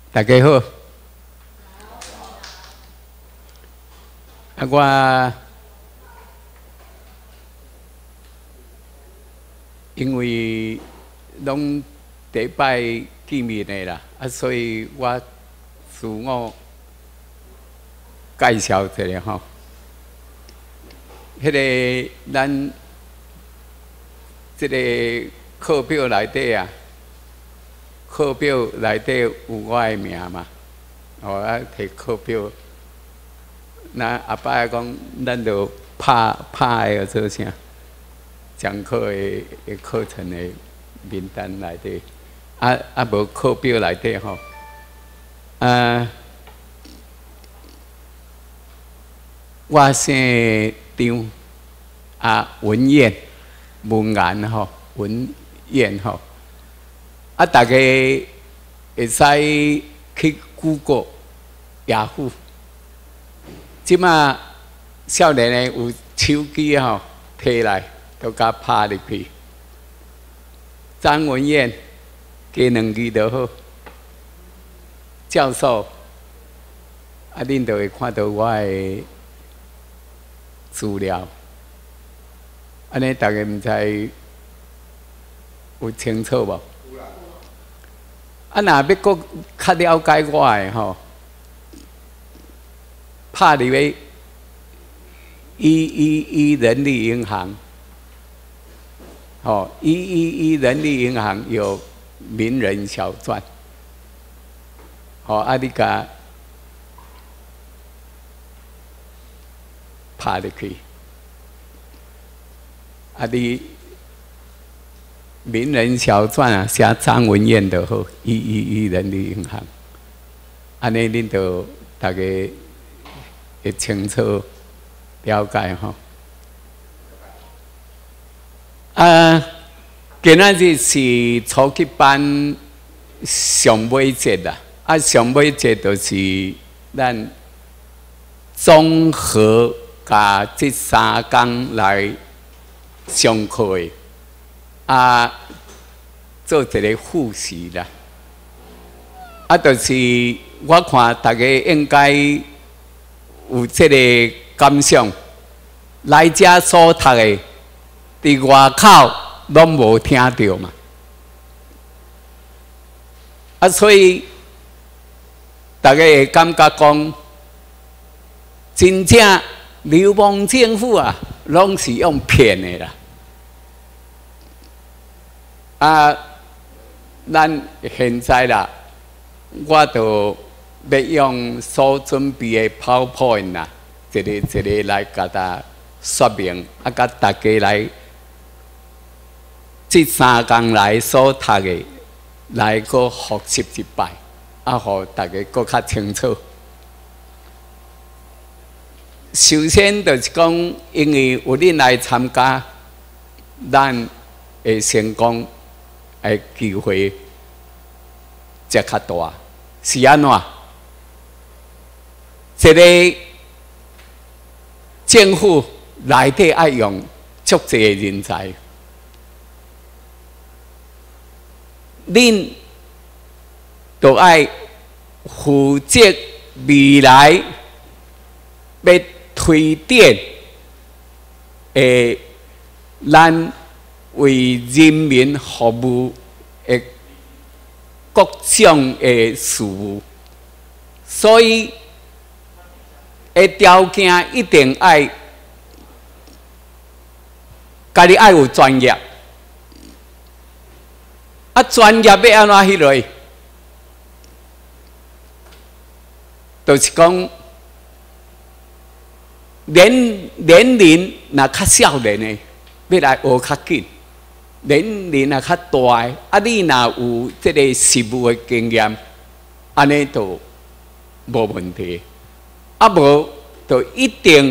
大家好。我因为拢第一摆见面的啦，所以我自我介绍一下吼。迄个咱这个课表内底啊，课表内底有我的名嘛，啊摕课表。那阿爸讲，咱就拍个做啥？讲课的课程的名单内底，无课表内底吼，我姓张，文彦，文言吼，文彦吼，大家会使去 Google 雅虎。即马少年的有手机吼，摕来都甲拍入去。张文彦加2字就好。教授，恁就会看到我的资料。安尼大家毋知有清楚无？若要搁较了解我的吼。拍入去111人力银行，111人力银行有名人小传，你甲拍入去，你名人小传啊，写张文彦就好，111人力银行，安尼恁就大家会清楚了解吼。今仔日是初级班上尾节啦，上尾节就是咱综合甲这3天来上课的，做一个复习啦。就是我看大家应该有这个感想，来遮所读的，伫外口拢无听到嘛。所以大家会感觉讲，真正流氓政府啊，拢是用骗的啦。咱现在啦，我就要用所准备的 PowerPoint 啦，一个来甲大说明，甲大家来这3天来所读的，来个复习一摆，互大家搁较清楚。首先就是讲，因为有恁来参加，咱会成功的机会才较大，是安怎？一个政府内底爱用足济的人才，恁就爱负责未来要推展咱为人民服务的各种的事务，所以条件一定爱家己爱有专业，专业要安怎迄落？就是讲年龄若较少年的，要来学较紧；年龄若较大的，你若有这个实务的经验，安尼就无问题。无就一定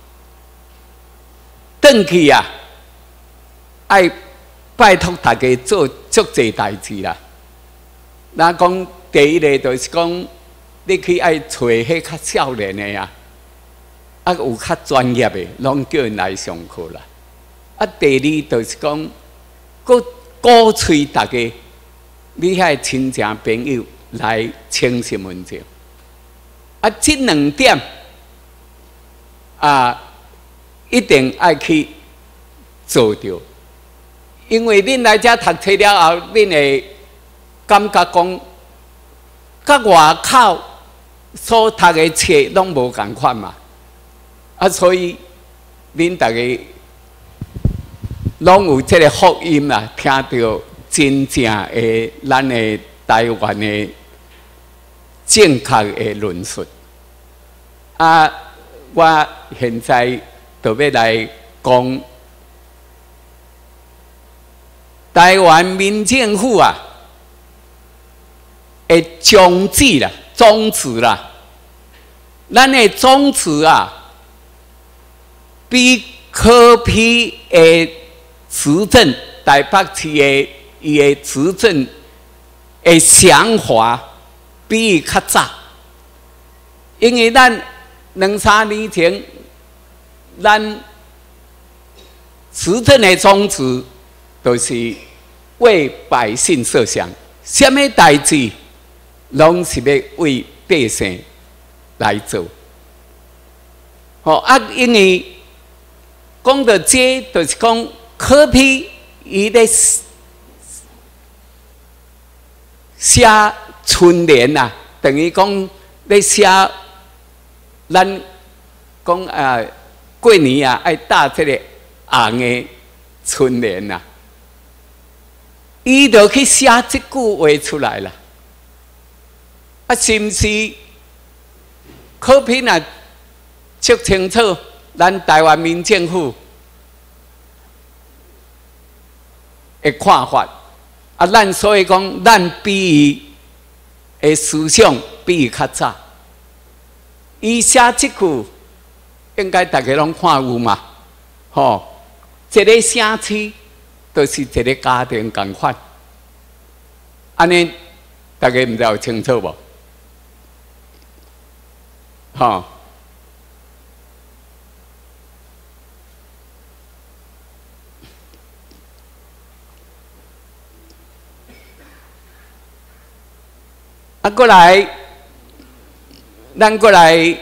转去啊，爱拜托大家做足济代志啦。咱讲第一个就是讲，你去爱找迄较少年的啊，有较专业的，拢叫因来上课啦。第二就是讲，鼓吹大家，你遐亲戚朋友来清身份证。啊，这2点一定要去做到，因为恁来遮读册了后，恁会感觉讲，甲外口所读的册拢无共款嘛。所以恁大家拢有这个福音啦，听到真正的咱的台湾的正确的论述。我现在就要来讲台湾民政府的宗旨啦、宗旨啦，咱的宗旨比柯 P 的执政台北市的伊的执政的想法比伊较早，因为咱2、3年前，咱执政的宗旨就是为百姓设想，什么代志拢是要为百姓来做。因为讲到这，就是讲柯 P 伊咧写春联等于讲咧写咱讲过年爱搭这个红的春联伊就去写这句话出来了。是毋是柯 P 说清楚咱台湾民政府的看法？咱所以讲，咱比伊的思想比伊较早。伊写这句，应该大家拢看有嘛？一个城市就是一个家庭共款，安尼大家唔知有清楚无？过来，咱过来，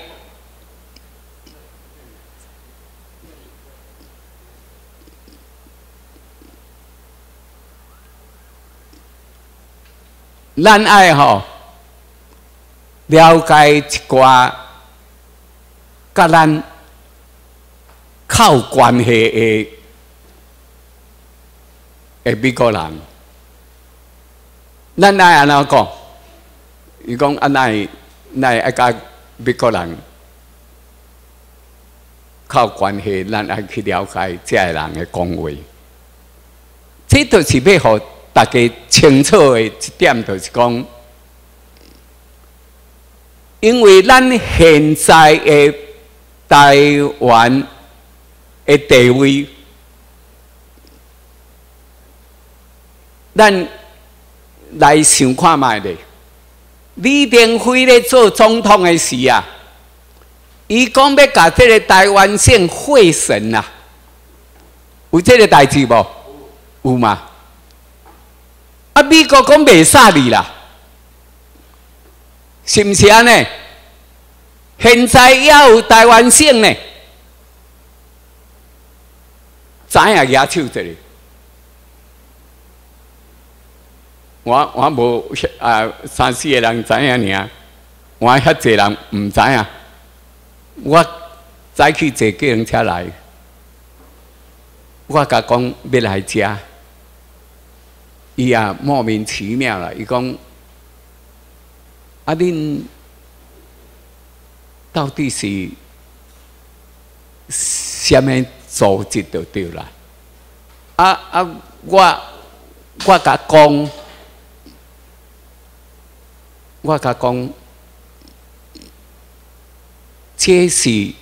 咱爱了解一寡甲咱靠关系的美国人，咱爱安怎讲？伊讲奈爱甲美国人靠关系，咱爱去了解这个人的讲话。这就是要互大家清楚的一点，就是讲，因为咱现在的台湾的地位，咱来想看卖咧。李登辉咧做总统的时伊讲要甲这个台湾省会审有这个代志无？有嘛？美国讲袂杀你啦，是毋是安尼？现在也有台湾省呢，知影举手一个。我无3、4个人知影尔，我遐济人唔知影。我早去坐计程车来，我甲讲要来遮，伊莫名其妙啦。伊讲恁到底是什么组织就对啦？我甲讲。我甲讲，这是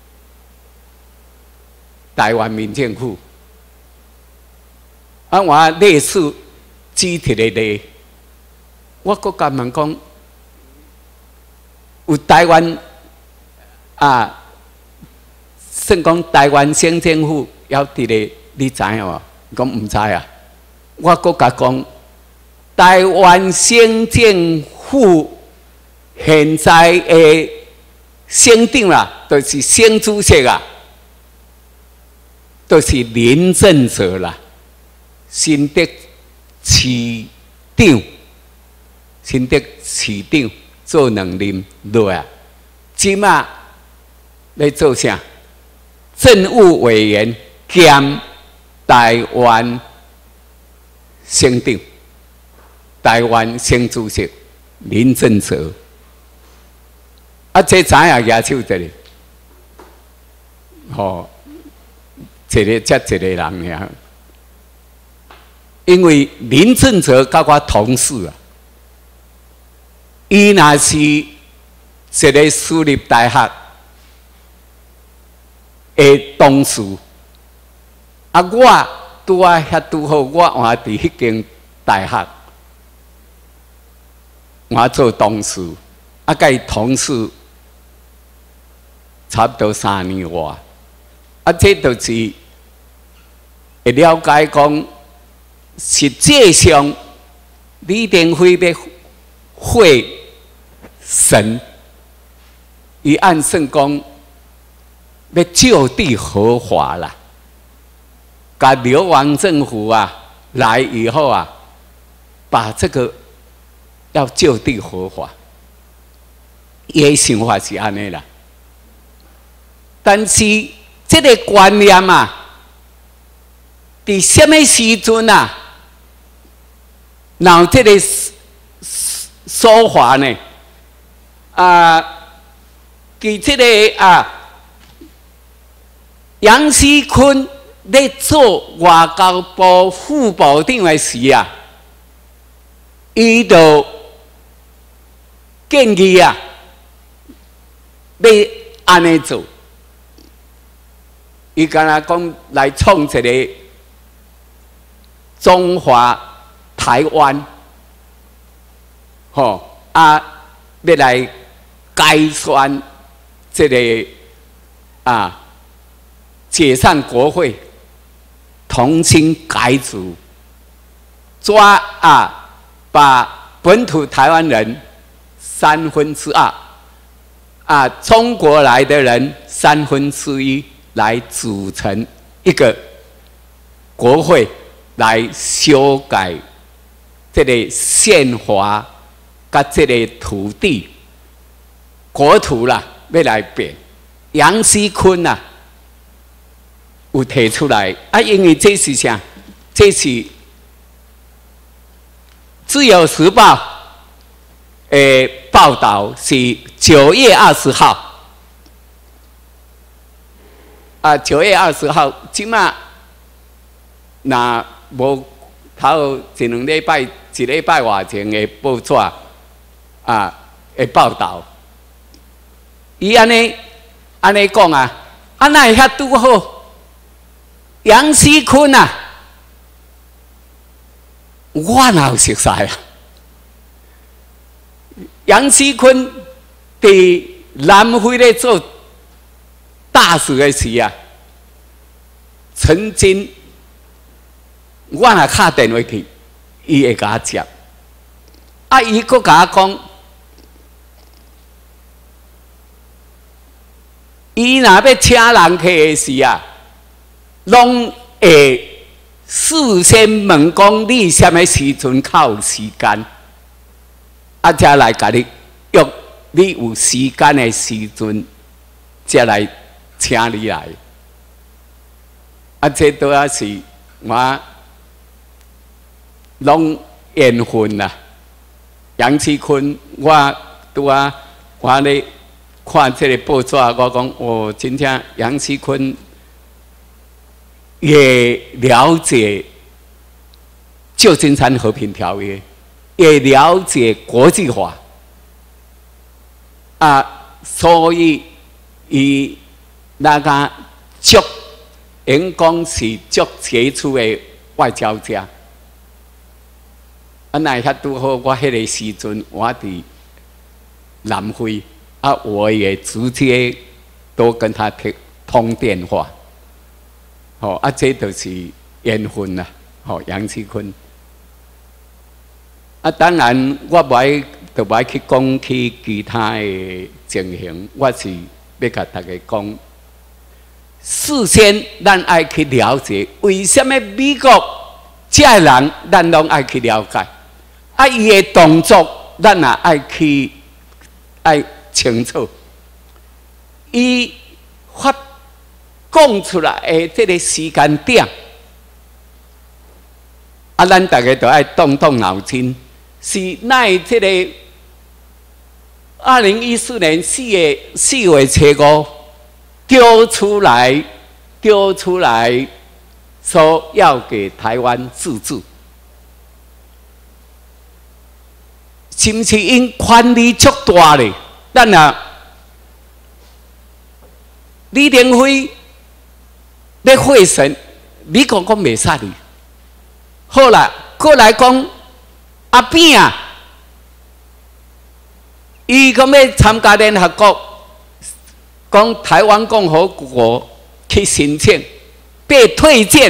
台湾民政府。我类似举提个例，我阁甲问讲，有台湾算讲台湾省政府要伫个，你知影无？讲唔知我阁甲讲。台湾省政副现在的省长啦，就是省主席啊，都是林郑哲啦，新竹市长，新竹市长做2任落啊，即马要做啥？政务委员兼台湾省长、台湾省主席林郑哲。啊，这怎样举手的哩？吼，一个人呀。因为林郑哲甲我同事啊，伊若是一个私立大学的同事，啊，我拄啊遐拄好，我换伫迄间大学，我做同事，啊，甲伊同事差不多3年外，啊，这就是会了解讲。实际上，李登辉要会审，伊按算讲要就地合法啦。甲流亡政府啊来以后啊，把这个要就地合法，伊的想法是安尼啦。但是这个观念啊，伫什么时阵啊？然后这个说法呢，伫这个杨锡坤咧做外交部副部长的时啊，伊就建议啊，要安尼做。伊敢若讲来创一个中华台湾，要来改选这个解散国会，重新改组，把本土台湾人2/3，中国来的人1/3来组成一个国会，来修改这个宪法，甲这个土地国土啦，要来变。杨锡坤啊，有提出来因为这是啥？这是《自由时报》的报道，是9月20号。9月20号，即马那无头1、2礼拜、1礼拜外前的报纸的报道，伊安尼讲哪会遐拄好？杨锡坤啊，我哪有熟悉啊？杨锡坤伫南非咧做大使的时啊，曾经我若敲电话去，伊会甲我接。伊佫甲我讲，伊若要请人客的时啊，拢会事先问讲你什么时阵较有时间，才来甲你约你有时间的时阵，才来请你来。这都也是我拢缘分啦。杨锡坤，我咧看这个报纸，我讲真正杨锡坤也了解旧金山和平条约，也了解国际法，所以伊那个因讲是足杰出的外交家。哪会遐拄好？我迄个时阵我伫南非，我也直接都跟他通电话。这就是缘分啦。杨锡坤。当然我不爱就歹去讲起其他的情形，我是要甲大家讲，事先咱爱去了解，为什么美国这人咱拢爱去了解，啊，伊的动作咱也爱清楚，伊讲出来的这个时间点，啊，咱大家都爱动动脑筋，是奈这个2014年4月初5丢出来，说要给台湾自治，是不是因权力足大咧？咱啊，李登辉要会审，美国讲袂使哩。好啦，过来讲阿扁啊，伊讲要参加联合国，讲台湾共和国去申请被推荐，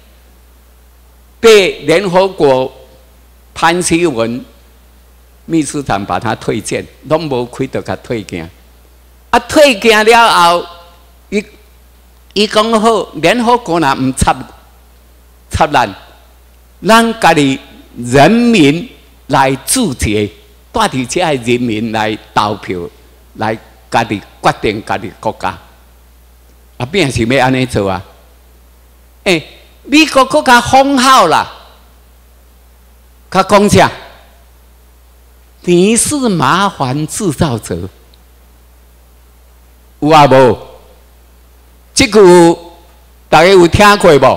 被联合国潘希文秘书长把他推荐，拢无开就甲退件。啊，退件了后，伊讲好，联合国若唔插咱家己人民来自决，带伫遮个人民来投票，来家己决定家己国家。啊，变是要安尼做啊？美国国家封号啦，他讲啥？你是麻烦制造者，有啊无？这句大家有听过无？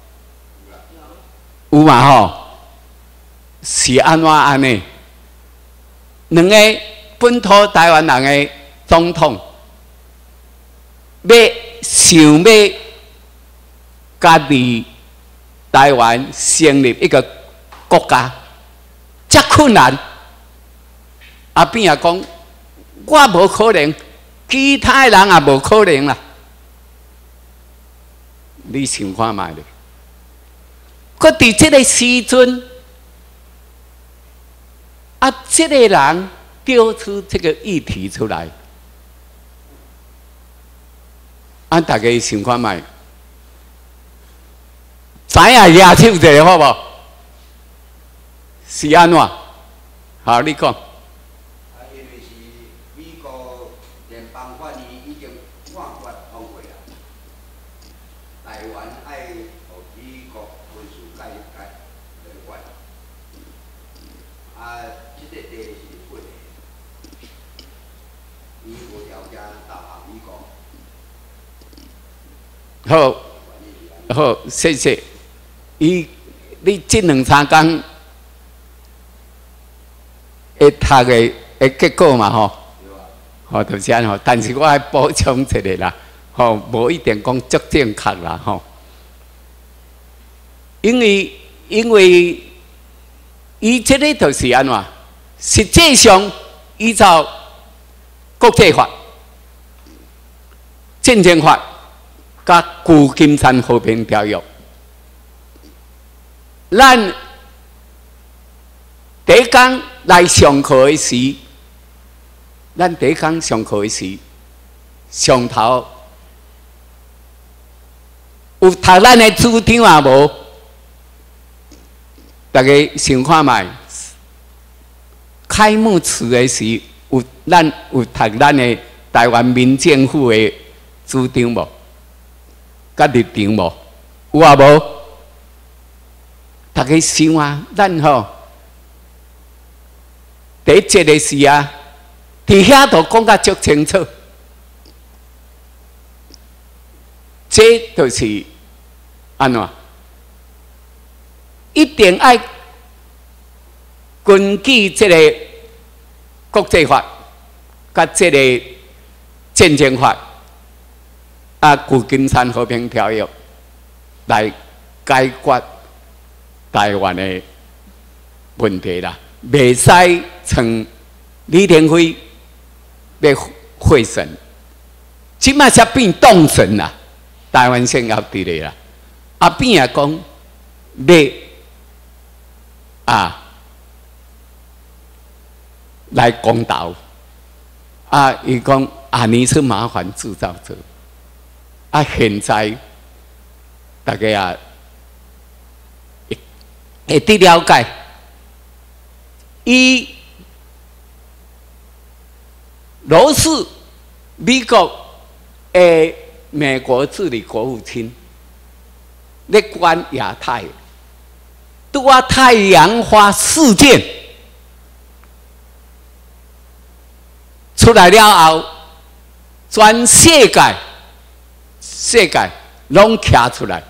有嘛吼？是安怎安尼？两个本土台湾人的总统，想要家己台湾成立一个国家，这困难。阿扁也讲，我无可能，其他人也无可能啦。你想看卖咧？搁伫这个时阵，啊，这个人丢出这个议题出来，啊，大家想看卖？知影野手一个好无？是安怎？好，你讲。 因为是美国联邦法院已经判决通过啦，台湾爱互美国军事解决。啊，这个地是本的，伊无条件投降美国。 好，谢谢。你这2-3天会读的结果嘛吼？好，就是安吼。但是我还补充一个啦，吼，无一定讲足正确啦吼。因为伊这个就是安怎？实际上依照国际法、战争法、甲旧金山和平条约。咱第一天来上课的时，咱第一天上课的时，上头有读咱的主张啊无？大家想看卖？开幕词的时，有读咱的台湾民政府的主张无？甲立场无？有啊无？大家想啊，咱吼第一节的时啊，伫遐都讲甲足清楚，这就是安怎？一定爱根据这个国际法、甲这个战争法、啊旧金山和平条约来解决台湾的问题啦，袂使从李登辉要会审，即马才变当选啦，台湾先要伫咧啦。阿扁也讲要来公道。啊，伊讲你是麻烦制造者。啊，现在大家啊会得了解，伊罗斯美国的美国治理国务卿咧管亚太，拄啊太阳花事件出来了后，全世界拢徛出来，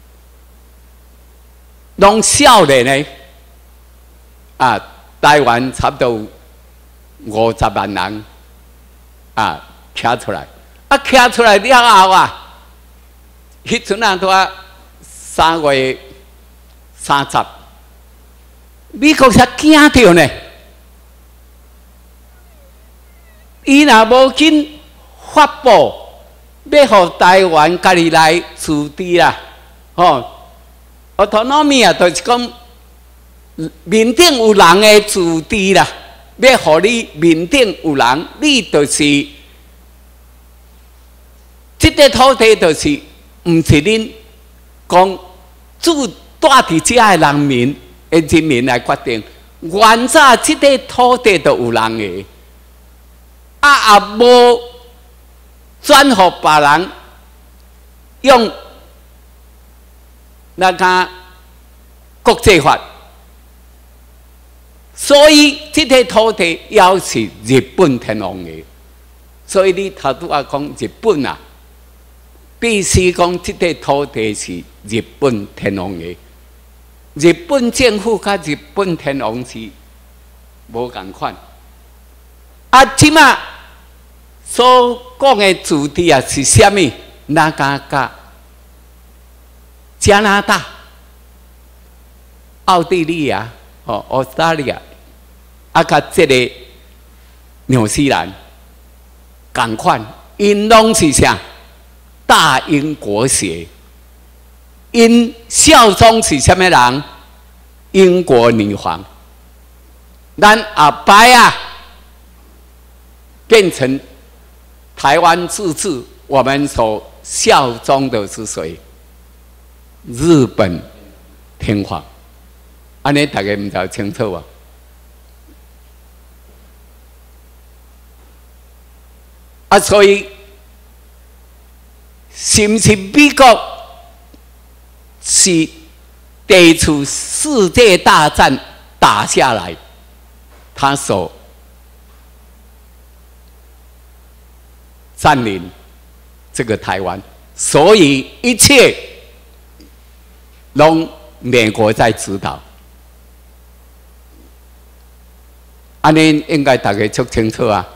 拢少年呢啊，台湾差不多50万人啊，徛出来。啊，徛出来了后啊，迄阵啊，拄啊3月30，美国才惊着呢。伊若无紧发布，要互台湾家己来自治啦，autonomy 啊，就是讲面顶有人的自治啦，要互你面顶有人，你就是。这个土地就是，唔是恁讲住住伫遮的人民的人民来决定。原早这个土地都有人的，也无转互别人用那个国际法，所以这个土地要是日本天皇的，所以你头拄啊讲日本啊。必须讲，这个土地是日本天皇的。日本政府甲日本天皇是无共款。啊，即马所讲的主题啊是啥物？哪甲加拿大、奥地利亚、澳大利亚，啊，甲这个纽西兰共款，因拢是啥？大英国协，因效忠是什么人？英国女皇。咱后摆啊，变成台湾自治，我们所效忠的是谁？日本天皇。安尼大家唔知清楚啊？啊，所以。是不是美国是第一次世界大战打下来，他所占领这个台湾，所以一切拢美国在指导。安尼应该大家足清楚啊，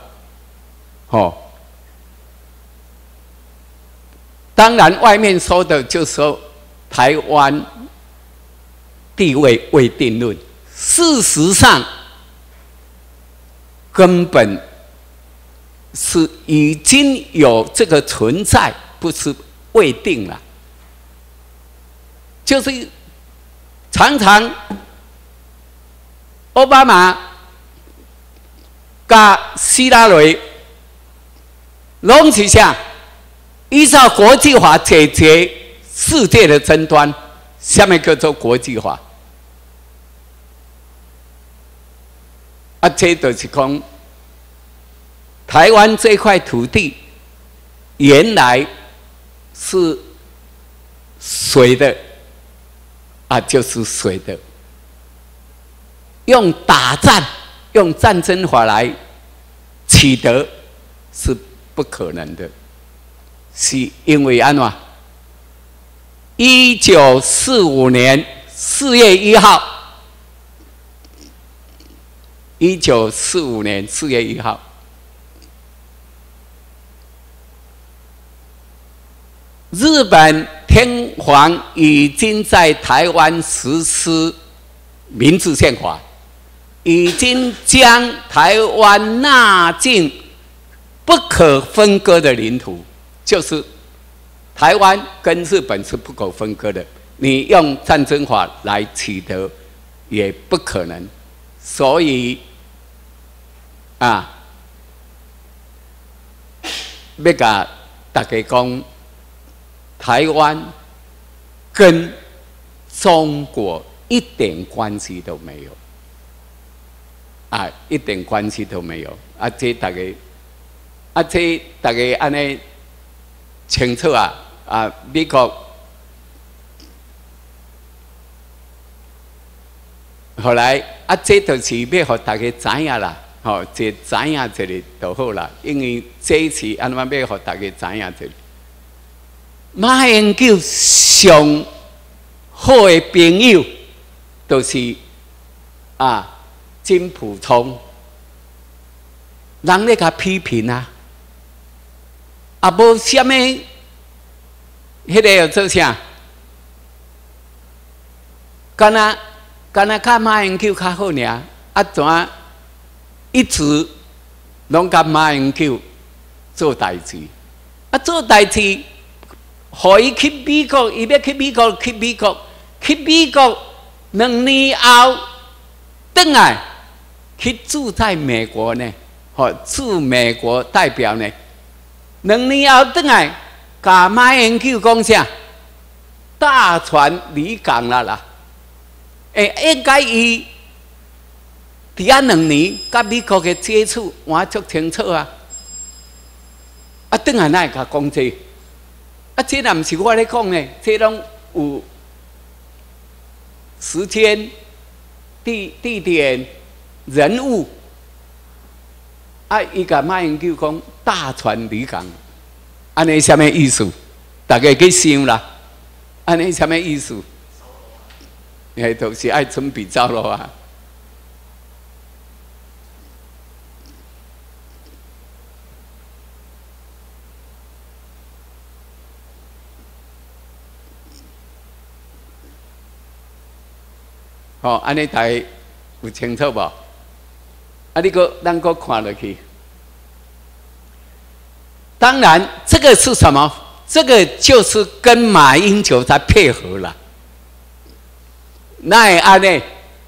当然，外面说的就说台湾地位未定论，事实上根本是已经有这个存在，不是未定了。就是常常奥巴马甲希拉蕊拢是啥？依照国际法解决世界的争端，下面叫做国际法。啊，这就是讲，台湾这块土地原来是谁的？啊，就是谁的？用打战、用战争法来取得是不可能的。是因为安怎？1945年4月1号，1945年4月1号，日本天皇已经在台湾实施明治宪法，已经将台湾纳进不可分割的领土。就是台湾跟日本是不可分割的，你用战争法来取得也不可能，所以啊，要甲大家讲，台湾跟中国一点关系都没有，啊，一点关系都没有。啊，这大家，啊，这大家安尼清楚啊！啊，美国后来啊，这就是要互大家知影啦，吼，这知影一个就好啦。因为这是安怎要互大家知影一个。马英九上好的朋友，就是啊，真普通，人咧甲批评啊，啊，无啥物，迄个要做啥？干那甲马英九较好尔，啊怎一直拢甲马英九做代志，啊做代志。互伊去美国，伊要去美国，去美国2年后，转来去住在美国呢，吼，驻美国代表呢，2年后转来，甲马英九讲啥？大船离港啦！应该伊伫遐2年，甲美国嘅接触，我足清楚啊！啊，转来哪会甲讲这？啊，这若毋是我咧讲呢，这拢有时间、地点、人物。啊，伊甲马英九讲大船离港，安尼什么意思？大家去想啦，安尼什么意思？就是爱准备走路啊。哦，安尼大家有清楚无？啊，咱个看落去。当然，这个是什么？这个就是跟马英九在配合了。那安尼，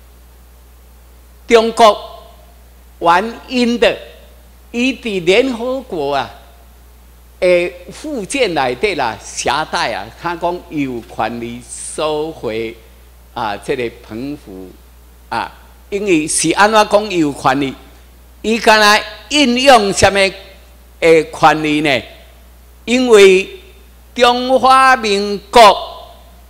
中国原因的，伊伫联合国啊，附件内底啦，携带啊，他讲有权利收回。啊，这个澎湖啊，因为是安怎讲有权利？伊敢若应用什么权利呢？因为中华民国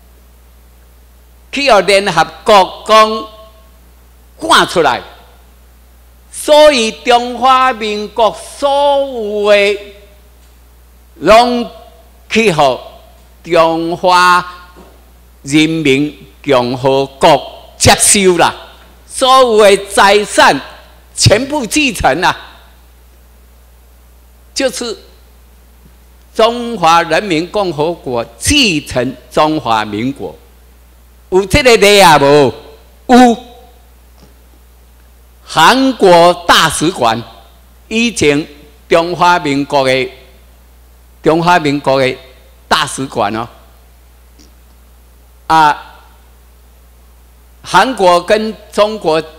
去互联合国讲赶出来，所以中华民国所有的拢去互中华人民共和国接收啦，所有的财产全部继承啦，就是中华人民共和国继承中华民国，有这个例啊无？有。韩国大使馆以前中华民国的大使馆哦，啊。韩国跟中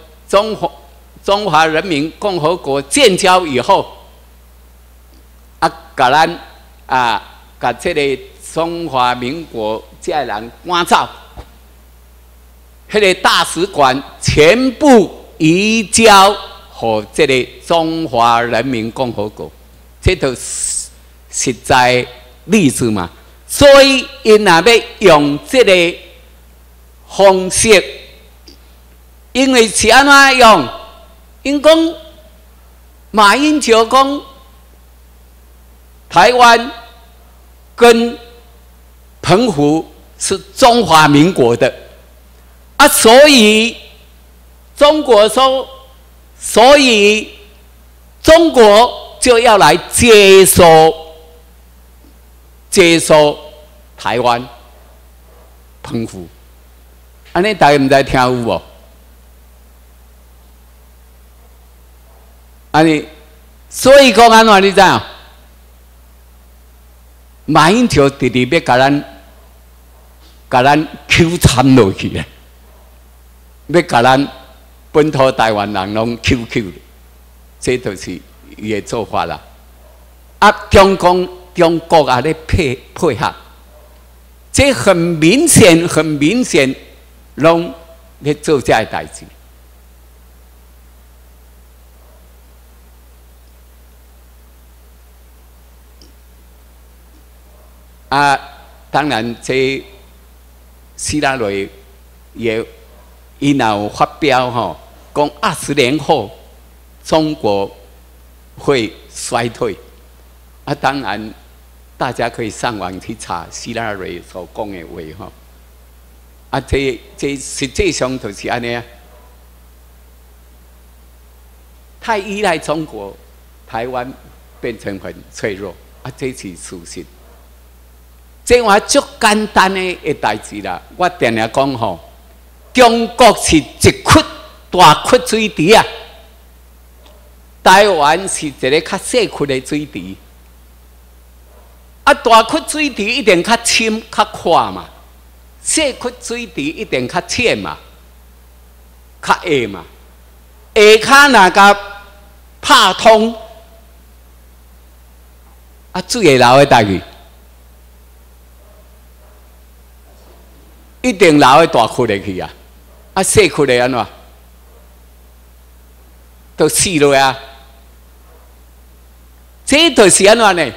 华人民共和国建交以后，啊，甲咱啊，甲这个中华民国这人赶走，迄个大使馆全部移交给这个中华人民共和国，这就是实在例子嘛。所以，因若要用这个方式。因为是安怎用？因讲马英九讲台湾跟澎湖是中华民国的啊，所以中国说，所以中国就要来接收台湾、澎湖。安尼大家唔知听有无？安尼，所以讲安怎你知影？马英九直直要甲咱Q参落去咧，要甲咱本土台湾人拢 QQ 咧。 这就是伊的做法啦。啊，中国啊咧配合，这很明显，拢咧做这个代志。啊，当然这希拉蕊也伊若有发表吼，讲20年后中国会衰退。啊，当然大家可以上网去查希拉蕊所讲的话吼。啊，这实际上就是安尼啊，太依赖中国，台湾变成很脆弱啊，这是事实。这话足简单的代志啦，我定定讲吼，中国是一窟大窟水池啊，台湾是一个较细窟的水池。啊，大窟水池一定较深较宽嘛，细窟水池一定较浅嘛，较下嘛，下骹若甲拍通，啊，水会流会倒去。一定流去大窟里去啊！啊，细窟里安怎？都死了啊！这就是安怎呢？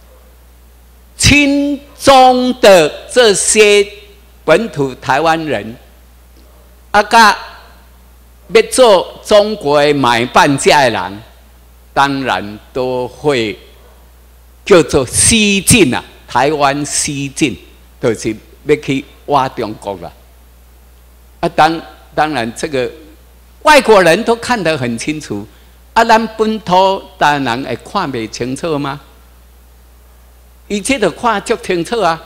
亲中的这些本土台湾人，啊，甲要做中国的买办家的人，当然都会叫做西进啊，台湾西进，就是要去挖中国了。啊，当然这个外国人都看得很清楚，啊，咱本土当然会看不清楚吗？伊这都看足清楚啊！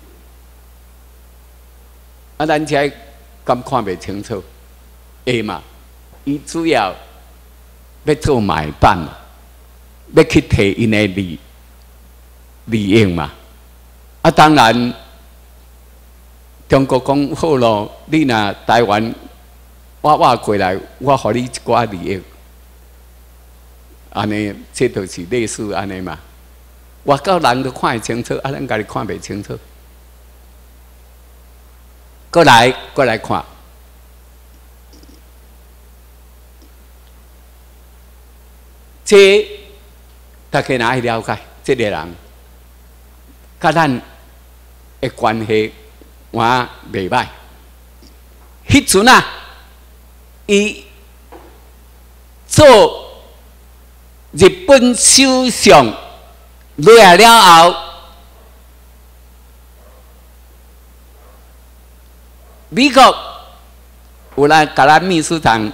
啊，咱才敢看不清楚？会嘛？伊主要要做买办嘛，要去摕因的利益嘛。啊，当然，中国讲好咯，你若台湾我过来，我互你一寡利益，安尼这就是类似安尼嘛。外国人都看得清楚，啊，咱家己看袂清楚。过来看，这大家哪会了解？这个人，甲咱的关系还袂歹。迄阵啊，伊做日本首相。落来了后，美国有来甲咱秘书长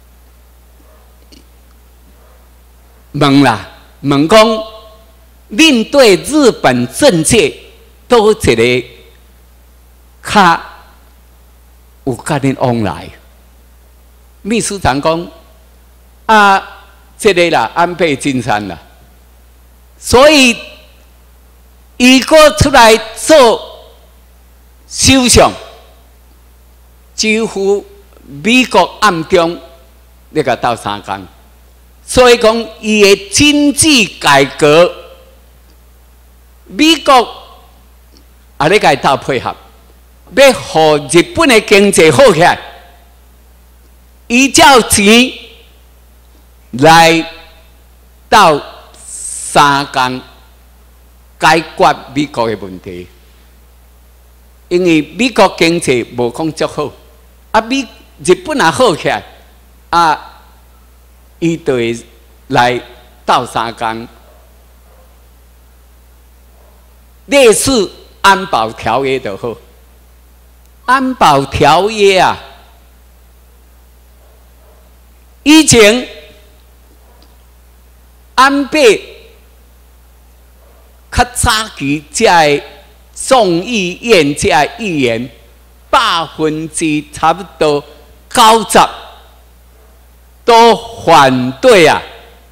问啦，问讲，恁对日本政界都一个较有甲恁往来？秘书长讲啊，这个啦，安倍晋三啦。所以，伊个出来做首相，几乎美国暗中那个斗相共。所以讲，伊的经济改革，美国也咧甲伊斗配合，要互日本的经济好起来，伊照钱来斗。三共解决美国的问题，因为美国经济无讲足好，啊，日本也好起来，啊，伊就会来斗三共，类似安保条约就好。安保条约啊，以前安倍。较早期，这个众议院这个议员，90%差不多90%都反对啊，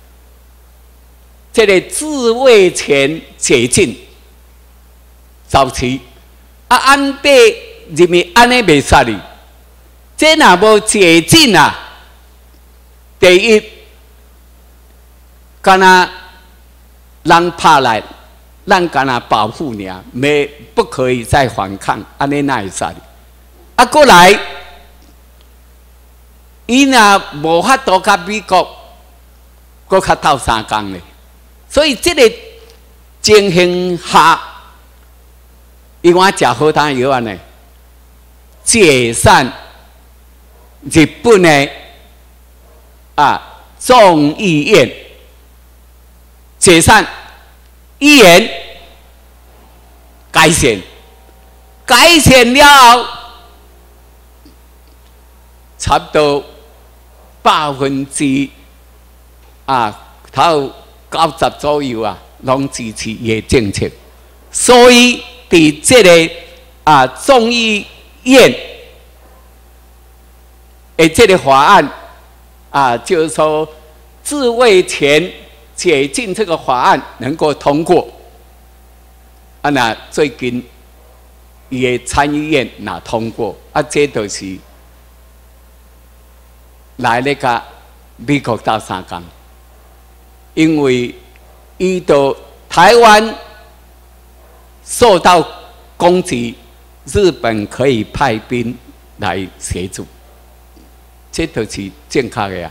这个自卫权解禁。早期啊，安倍认为安尼袂煞哩，这若无解禁啊，第一， 干那人怕来，咱干那保护你啊，不可以再反抗，安尼那会使？啊，过来，伊若无法度甲美国，搁较斗相共咧，所以这个情形下，伊我食好汤药安尼，解散日本的众议院，解散议员改选，改选了后，差不多90%头90%左右啊，拢支持伊的政策，所以伫这个众议院的这个法案就是说自卫权解禁这个法案能够通过，那最近伊的参议院拿通过，这就是来咧甲美国斗相共，因为伊到台湾受到攻击，日本可以派兵来协助，这就是正确的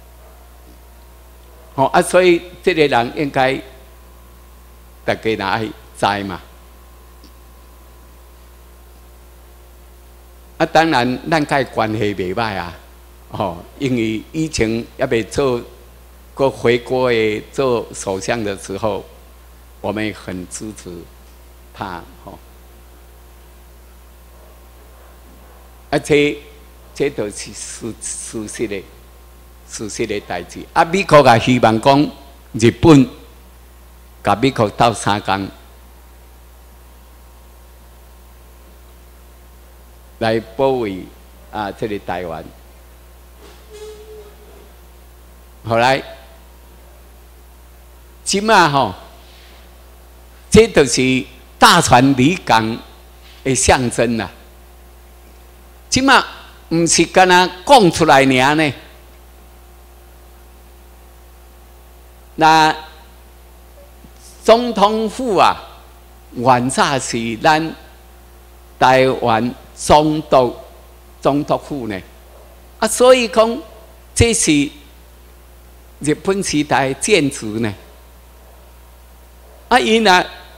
所以这个人应该大家哪爱知嘛？当然，咱甲关系袂歹因为以前要未做过回国的做首相的时候，我们很支持他这都是事实的代志。美国也希望讲日本甲美国斗相共，来保卫这个台湾。后来，即马这就是大船离港的象征啦。即马唔是干那讲出来尔呢？那总统府原早是咱台湾总督府呢，所以讲这是日本时代建筑呢，伊若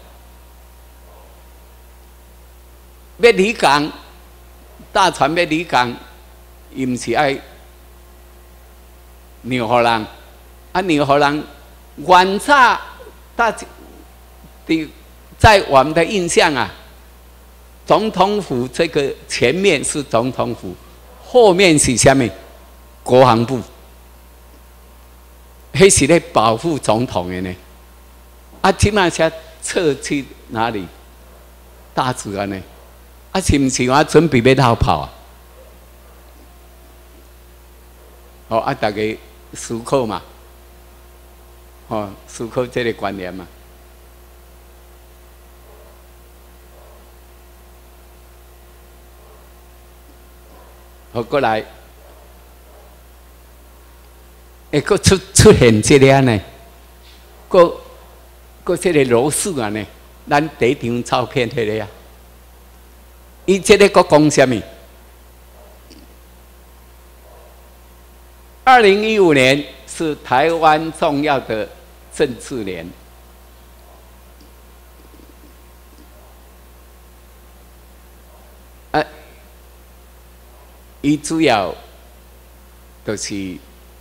要离港，大船要离港，伊毋是爱让互人，让互人原早在我们的印象总统府这个前面是总统府，后面是什么？国防部。迄是咧保护总统的呢，即马才撤去哪里？大直呢？是毋是我准备要逃跑大家思考嘛，思考这个观念嘛。过来。佫出现这个呢，佫这个罗氏呢，咱第一张照片迄个伊这个佫讲什么？2015年是台湾重要的政治年，伊主要就是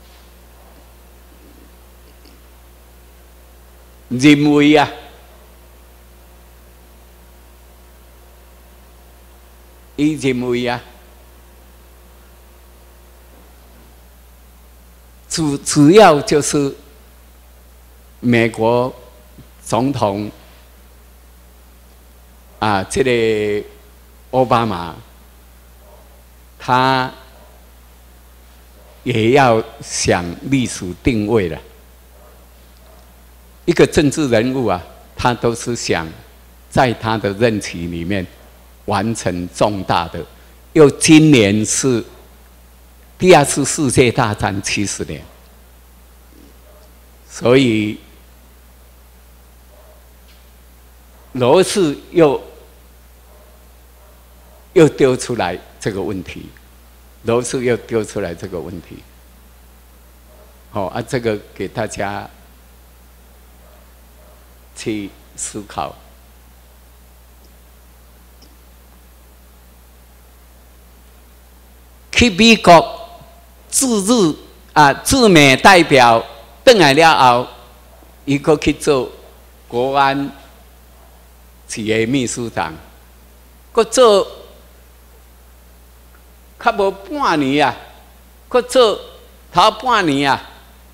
认为伊认为主要就是美国总统这个奥巴马，他也要想历史定位了。一个政治人物他都是想在他的任期里面完成重大的。又今年是第2次世界大战70年， 所以罗氏又丢出来这个问题，罗氏又丢出来这个问题。好啊，这个给大家去思考。去美国驻美代表回来了后，伊阁去做国安企业秘书长，阁做较无半年啊，阁做头半年啊，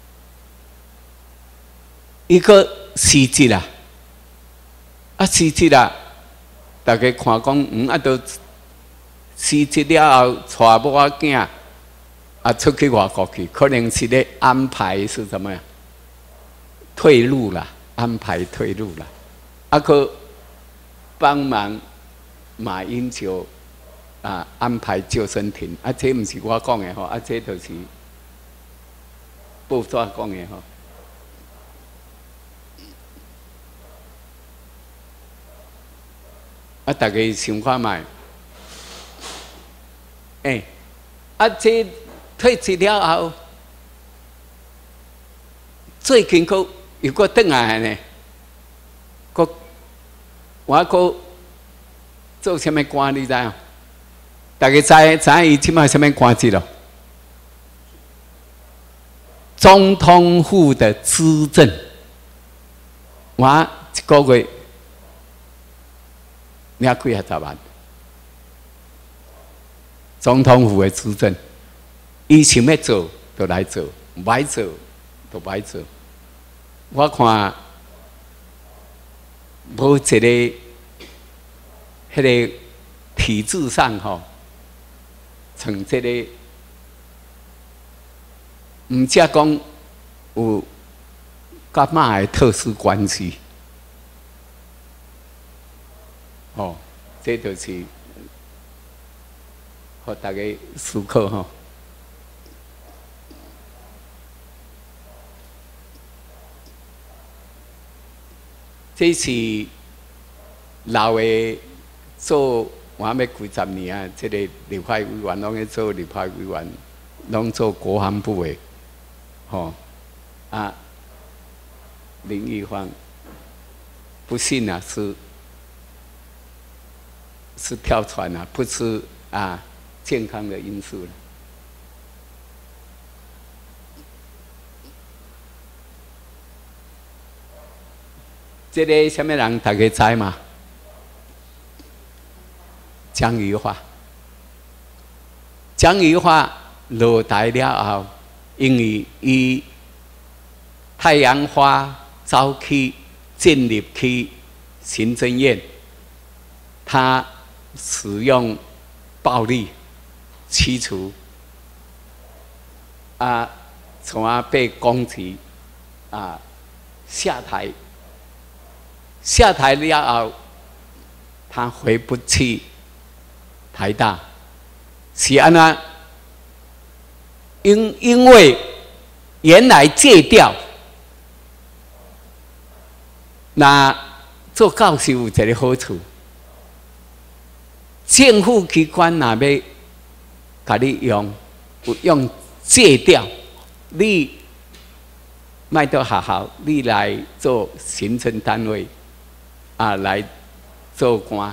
伊阁辞职啦，辞职啦，大家看讲，都辞职了后，带某仔囝出去外国去，可能是咧安排是什么呀？退路啦，安排退路啦，可帮忙马英九安排救生艇，这不是我讲的吼，这就是报纸讲的吼。大家想看卖，这退职了后，最近又搁转来呢，我搁做什么官？你知影？大家知伊即摆什么官职咯？总统府的资政，我一个月领几啊十万。总统府的资政，伊想要做就来做，唔爱做就唔爱做。我看无一个迄个体制上吼，像这个，唔只讲有甲马的特殊关系，这就是。互大家思考吼，这是老的做我要几十年啊！这个立法委员拢在做立法委员，拢做国防部的，林玉芳不幸啊，是跳船啊，不是健康的因素了。这个什么人大家知吗？江宜桦。江宜桦落台了后，因为伊太阳花早期进入去行政院，他使用暴力。驱除从而被攻击下台了后，他回不去台大，是安那？因为原来戒掉，那做教授有一个好处，政府机关若要甲你用戒掉，你卖到学校，你来做行政单位来做官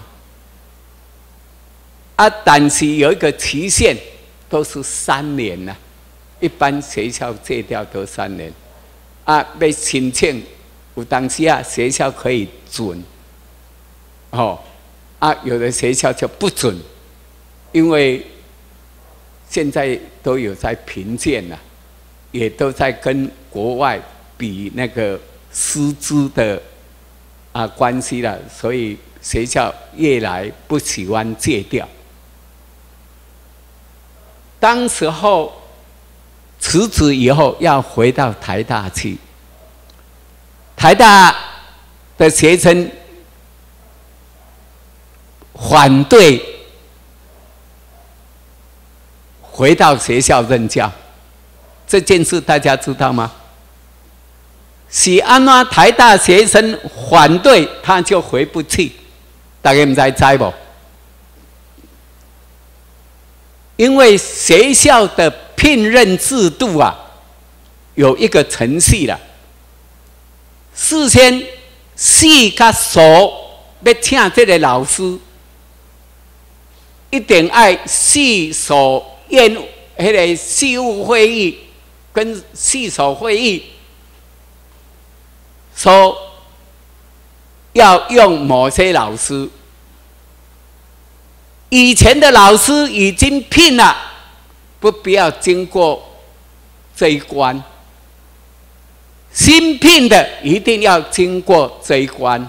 但是有一个期限，都是3年呐。一般学校戒掉都3年要申请，有当时学校可以准，有的学校就不准，因为现在都有在评鉴了，也都在跟国外比那个师资的关系了，所以学校越来不喜欢戒掉。当时候辞职以后要回到台大去，台大的学生反对回到学校任教，这件事大家知道吗？ 是安怎台大学生反对，他就回不去。大家唔知不？因为学校的聘任制度啊，有一个程序啦。事先系甲所要请这个老师，一定爱系所宴迄个系务会议跟系所会议说要用某些老师。以前的老师已经聘了，不要经过这一关。新聘的一定要经过这一关。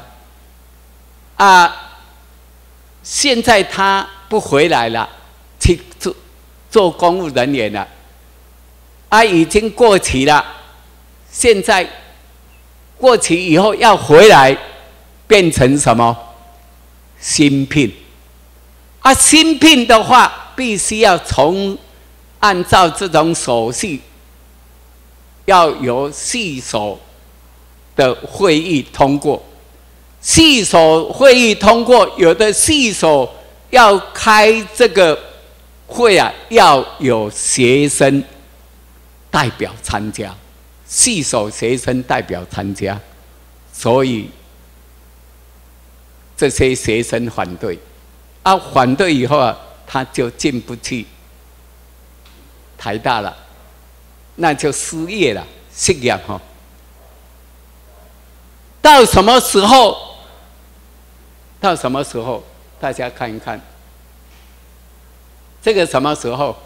现在他不回来了，去做公务人员了。已经过期了，现在过期以后要回来，变成什么？新聘。新聘的话，必须要按照这种手续，要由系所的会议通过。系所会议通过，有的系所要开这个会啊，要有学生代表参加，系所学生代表参加，所以这些学生反对。反对以后啊，他就进不去台大了，那就失业了，失业哈。到什么时候？到什么时候？大家看一看，这个什么时候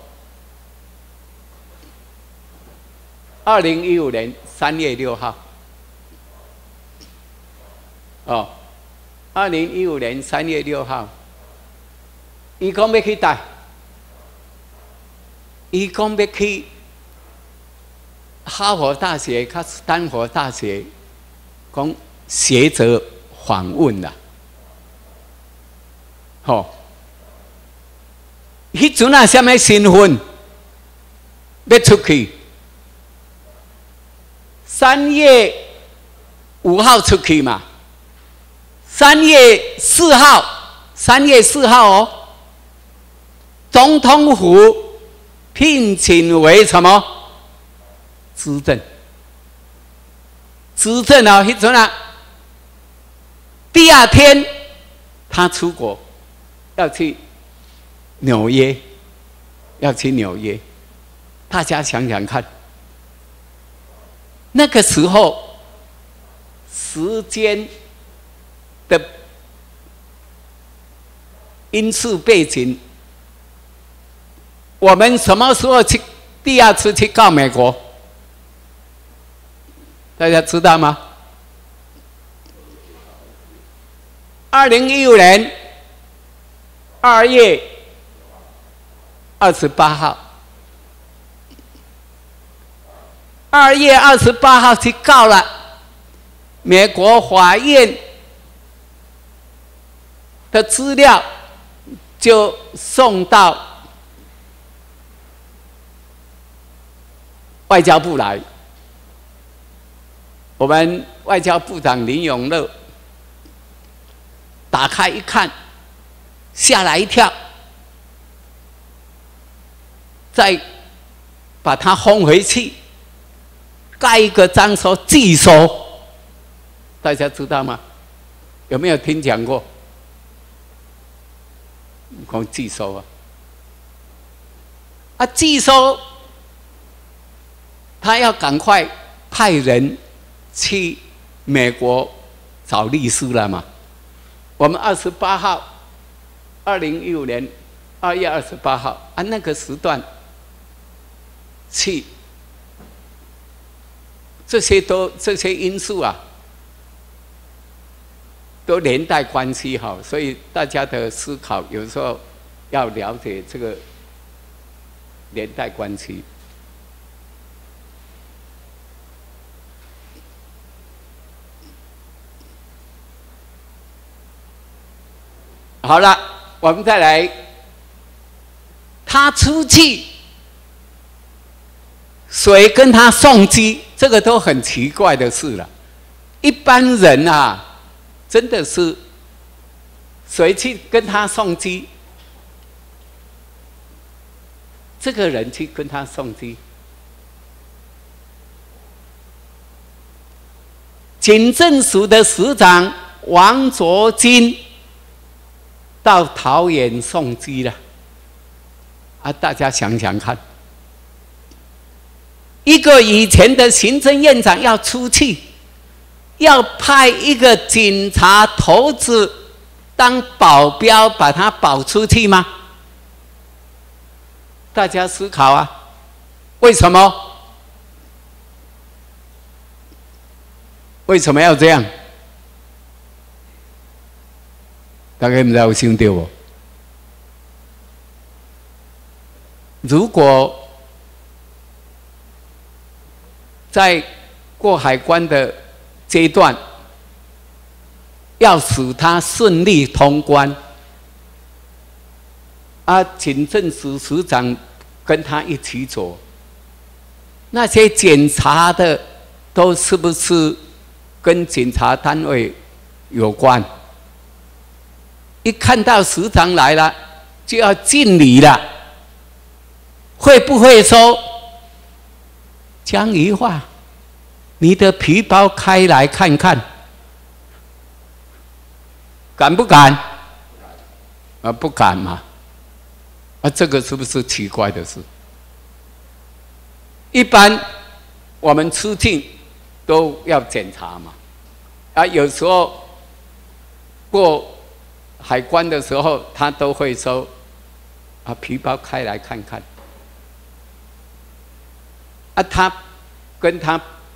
？2015年3月6号。2015年3月6号。伊讲要去台，伊讲要去哈佛大学、甲斯坦福大学，讲学者访问啦。迄阵啊，什么身份要出去？3月5号出去嘛？3月4号哦。总统府聘请为什么？资政。资政啊，迄阵啊，第二天他出国，要去纽约，大家想想看，那个时候时间的因素背景。我们什么时候去第二次去告美国？大家知道吗？2015年2月28号，2月28号去告了，美国法院的资料就送到外交部来，我们外交部长林永乐打开一看，吓了一跳，再把它轰回去，盖一个章说拒收，大家知道吗？有没有听讲过？讲拒收拒收。他要赶快派人去美国找律师了嘛？我们28号，2015年2月28号那个时段去，这些因素啊，都连带关系哈，所以大家的思考有时候要了解这个连带关系。好了，我们再来。他出去，谁跟他送机？ 这个都很奇怪的事了。一般人啊，真的是谁去跟他送机？这个人去跟他送机。警政署的署长王卓金到桃园送机了。啊，大家想想看，一个以前的行政院长要出去，要派一个警察头子当保镖，把他保出去吗？大家思考啊，为什么？为什么要这样？大家不知道有想到不？如果在过海关的阶段，要使他顺利通关，啊，警政署署长跟他一起走，那些检查的都是不是跟警察单位有关？一看到署长来了，就要敬礼了。会不会说江宜桦，你的皮包开来看看，敢不敢？啊，不敢嘛。啊，这个是不是奇怪的事？一般我们出境都要检查嘛。啊，有时候过海关的时候，他都会说：“啊，皮包开来看看。”啊，他跟他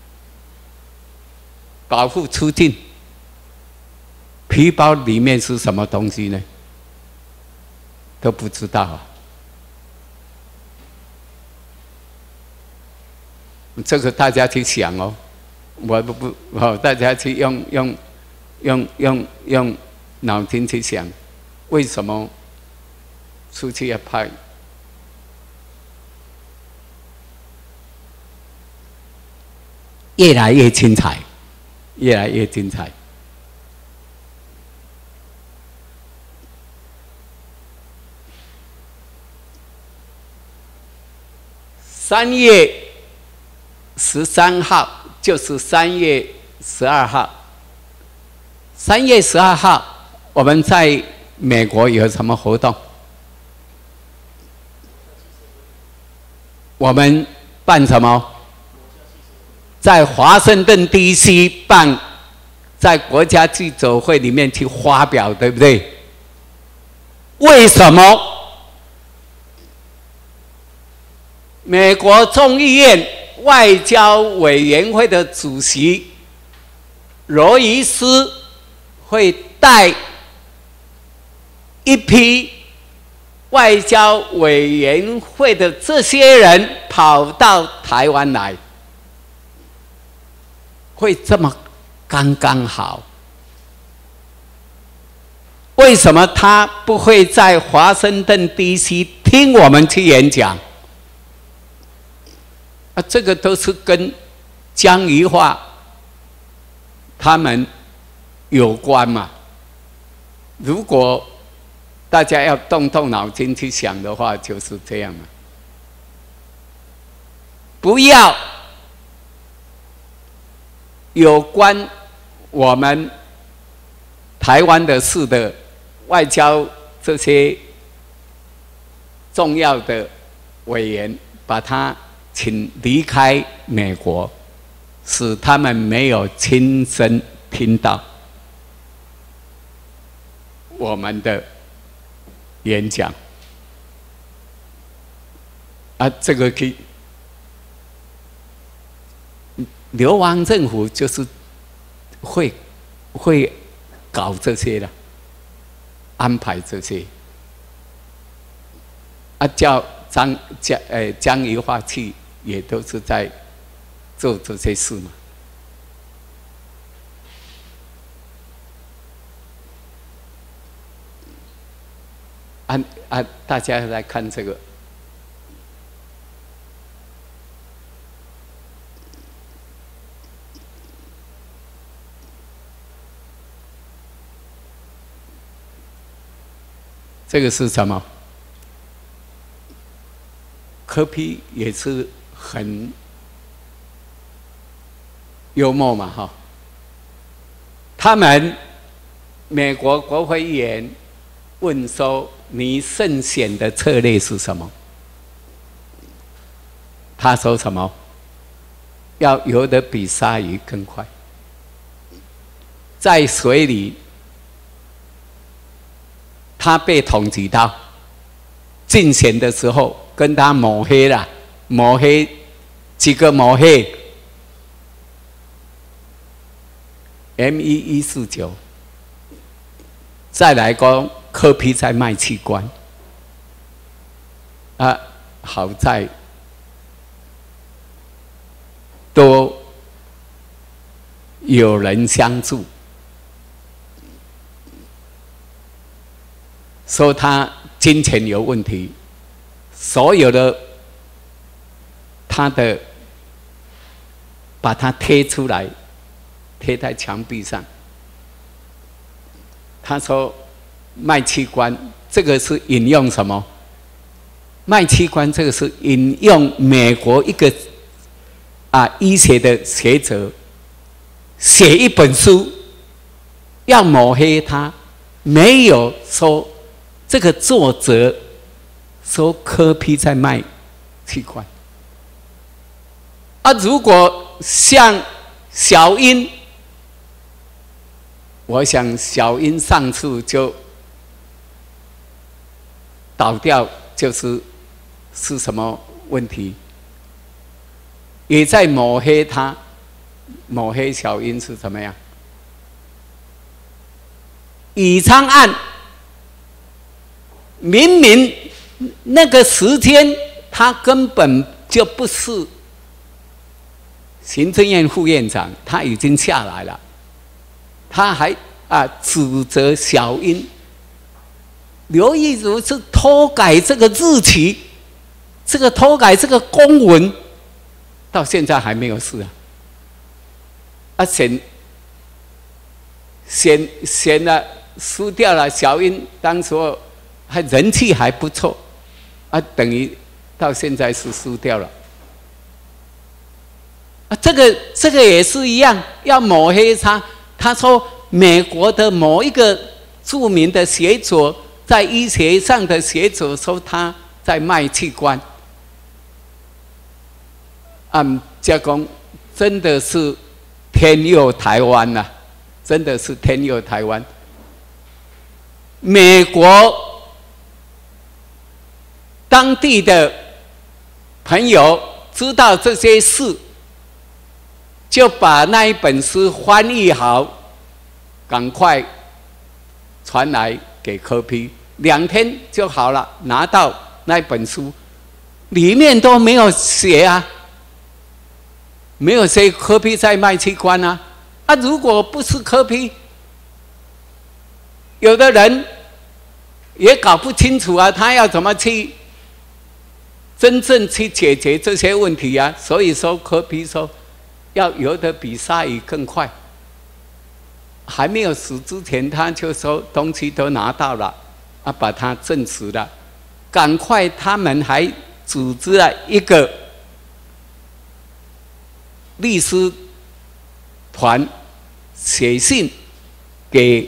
保护出境，皮包里面是什么东西呢？都不知道啊。这个大家去想哦，我不，大家去用脑筋去想，为什么出去要派？越来越精彩，越来越精彩。3月13号就是3月12号。3月12号，我们在美国有什么活动？我们办什么？在华盛顿 DC 办，在国家记者会里面去发表，对不对？为什么美国众议院外交委员会的主席罗伊斯会带一批外交委员会的这些人跑到台湾来？会这么刚刚好？为什么他不会在华盛顿 DC 听我们去演讲？啊，这个都是跟江宜桦他们有关嘛。如果大家要动动脑筋去想的话，就是这样嘛。不要有关我们台湾的事的外交这些重要的委员，把他请离开美国，使他们没有亲身听到我们的演讲。啊，这个可以。流亡政府就是会搞这些的，安排这些，啊，叫江宜桦去，也都是在做这些事嘛。大家来看这个。 这个是什么？柯 P 也是很幽默嘛，哈。他们美国国会议员问说：“你胜选的策略是什么？”他说什么？要游得比鲨鱼更快，在水里，他被通缉到竞选的时候，跟他抹黑了，抹黑几个抹黑 M1149，再来讲柯 P 在卖器官，啊，好在都有人相助，说他金钱有问题，所有的他的把它贴出来，贴在墙壁上。他说卖器官，这个是引用什么？卖器官这个是引用美国一个医学的学者写一本书，要抹黑他，没有说这个作者说柯 P 在卖器官。如果像小英，我想小英上次就倒掉，是什么问题？也在抹黑他，抹黑小英是怎么样？以昌案明明那个时间他根本就不是行政院副院长，他已经下来了，他还指责小英刘义儒是偷改这个日期，偷改这个公文。到现在还没有事选了输掉了，小英当时还人气还不错，等于到现在是输掉了。这个也是一样，要抹黑他。他说美国的某一个著名的学者，在医学上的学者说他在卖器官。加工真的是天佑台湾呐、真的是天佑台湾。美国当地的朋友知道这些事，就把那一本书翻译好，赶快传来给柯 P， 2天就好了，拿到那本书，里面都没有写没有写柯 P 在卖器官如果不是柯 P， 有的人也搞不清楚他要怎么去真正去解决这些问题所以说柯 P 说要游得比鲨鱼更快，还没有死之前他就说东西都拿到了把它证实了，赶快他们还组织了一个律师团写信给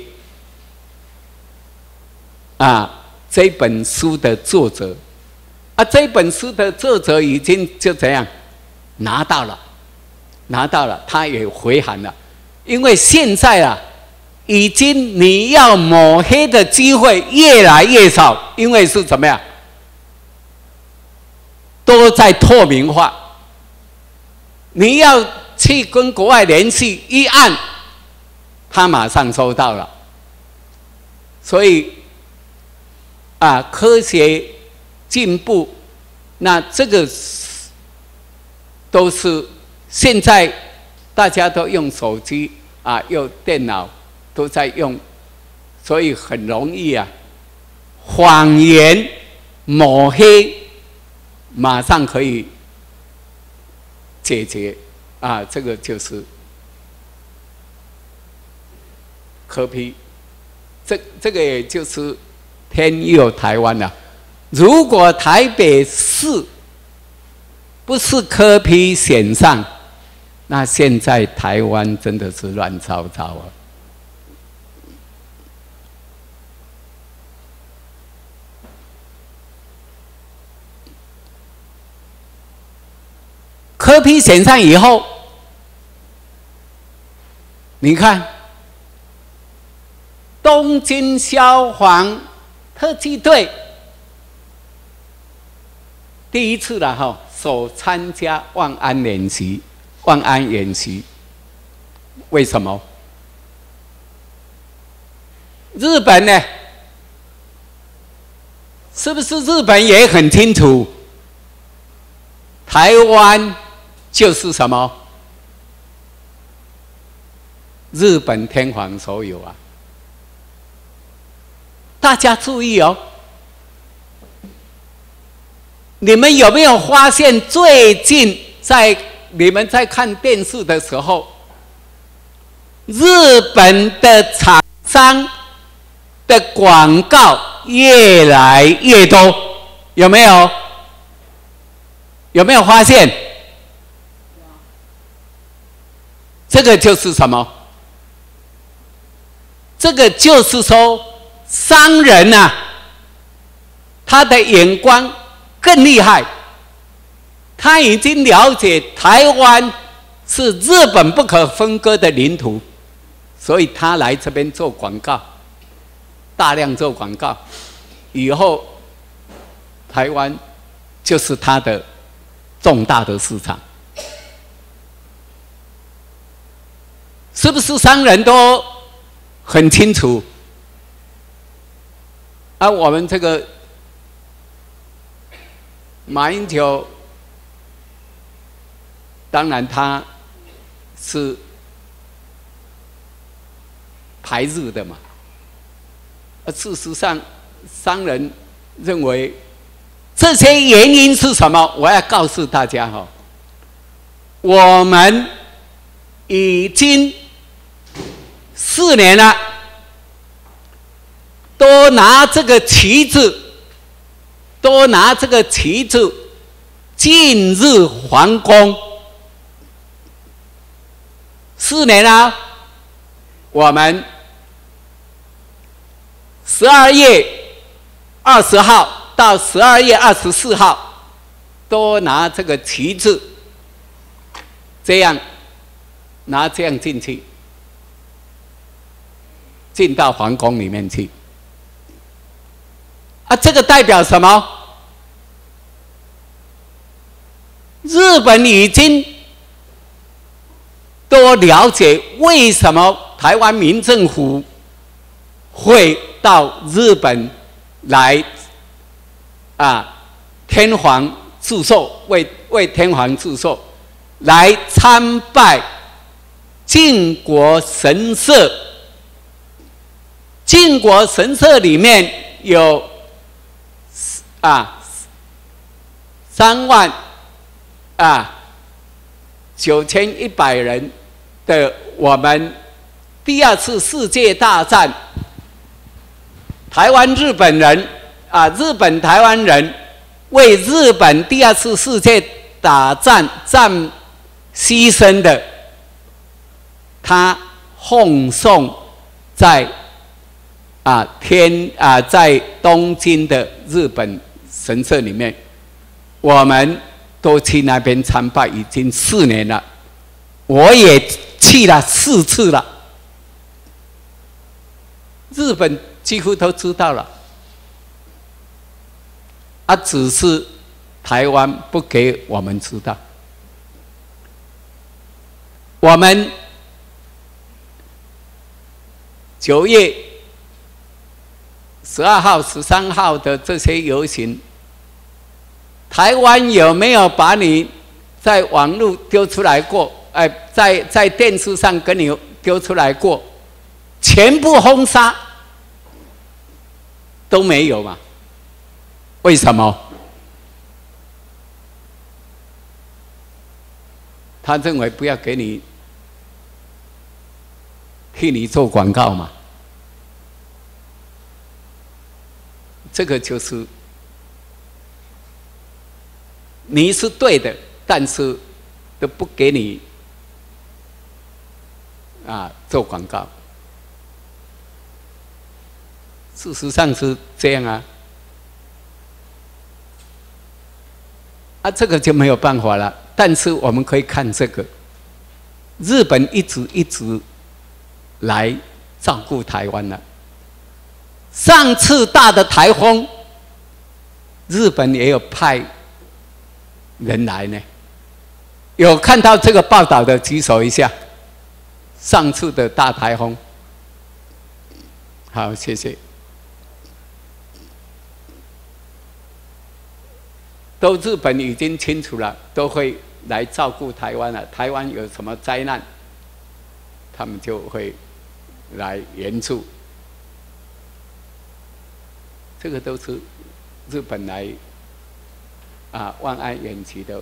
这本书的作者这本书的作者已经就这样拿到了，他也回函了，因为现在已经你要抹黑的机会越来越少，因为是怎么样，都在透明化。你要去跟国外联系，一按，他马上收到了。所以科学进步，那这个都是现在大家都用手机用电脑都在用，所以很容易谎言抹黑马上可以解决这个就是柯 P， 这个也就是天佑台湾啊！如果台北市不是柯 P 选上，那现在台湾真的是乱糟糟啊！柯 P 选上以后，你看东京消防特技队第一次了哈，首参加万安演习。万安演习，为什么？日本呢？是不是日本也很清楚？台湾就是什么？日本天皇所有啊！大家注意哦，你们有没有发现最近你们在看电视的时候，日本的厂商的广告越来越多，有没有？有没有发现？这个就是什么？这个就是说，商人啊，他的眼光更厉害。他已经了解台湾是日本不可分割的领土，所以他来这边做广告，大量做广告，以后台湾就是他的重大的市场，是不是商人都很清楚？啊，我们这个马英九。当然，他是排日的嘛。事实上，商人认为这些原因是什么？我要告诉大家哈，我们已经4年了，都拿这个旗帜，进日皇宫。4年了，我们12月20号到12月24号都拿这个旗帜，这样进去，进到皇宫里面去。啊，这个代表什么？日本已经都了解为什么台湾民政府会到日本来天皇祝寿，为天皇祝寿，来参拜靖国神社。靖国神社里面有39100人的我们第2次世界大战，台湾日本人日本台湾人为日本第2次世界大战牺牲的，他奉送在在东京的日本神社里面，我们都去那边参拜，已经4年了。我也去了4次了，日本几乎都知道了，只是台湾不给我们知道。我们9月12号、13号的这些游行，台湾有没有把你在网络丢出来过？在电视上跟你丢出来过？全部封杀，都没有嘛？为什么？他认为不要给你替你做广告嘛。 这个就是你是对的，但是都不给你做广告。事实上是这样啊。这个就没有办法了。但是我们可以看这个，日本一直来照顾台湾了。上次大的台风，日本也有派人来呢。有看到这个报道的举手一下。上次的大台风，好，谢谢。都日本已经清楚了，都会来照顾台湾了。台湾有什么灾难，他们就会来援助。这个都是日本来万安演习的。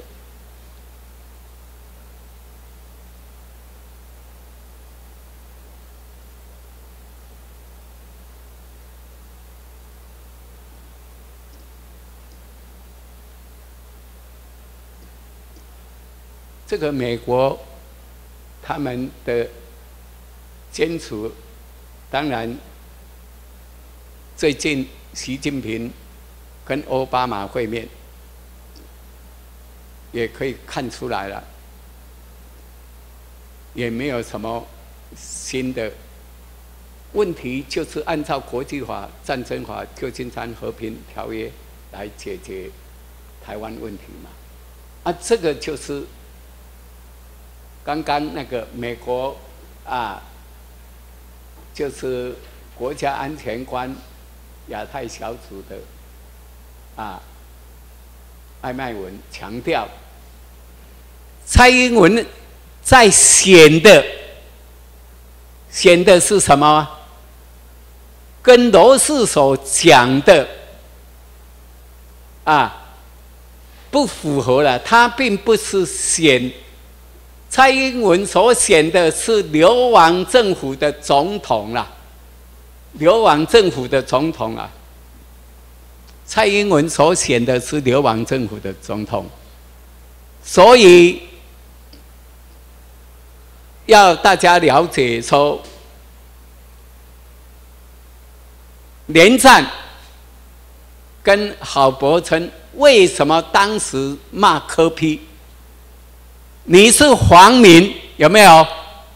这个美国他们的坚持，当然最近习近平跟奥巴马会面，也可以看出来了，也没有什么新的问题，就是按照国际法、战争法、旧金山和平条约来解决台湾问题嘛。这个就是刚刚那个美国就是国家安全观亚太小组的艾麦文强调，蔡英文在选的是什么？跟罗氏所讲的不符合了，他并不是选。蔡英文所选的是流亡政府的总统啦，流亡政府的总统啊。蔡英文所选的是流亡政府的总统，所以要大家了解说，连战跟郝柏村为什么当时骂柯 P？你是皇民有没有？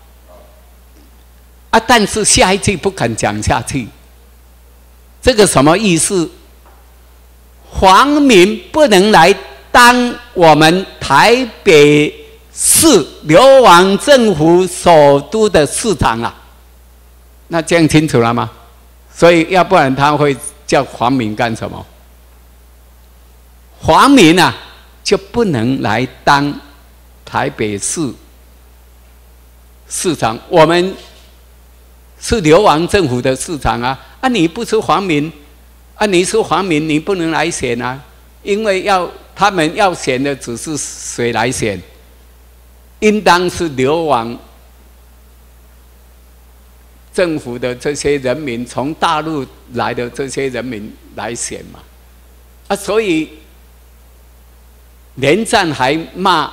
但是下一句不敢讲下去，这个什么意思？皇民不能来当我们台北市流亡政府首都的市长啊？那这样清楚了吗？所以要不然他会叫皇民干什么？皇民就不能来当台北市市长，我们是流亡政府的市长你不是皇民你是皇民，你不能来选因为他们要选的只是谁来选，应当是流亡政府的这些人民，从大陆来的这些人民来选嘛所以连战还骂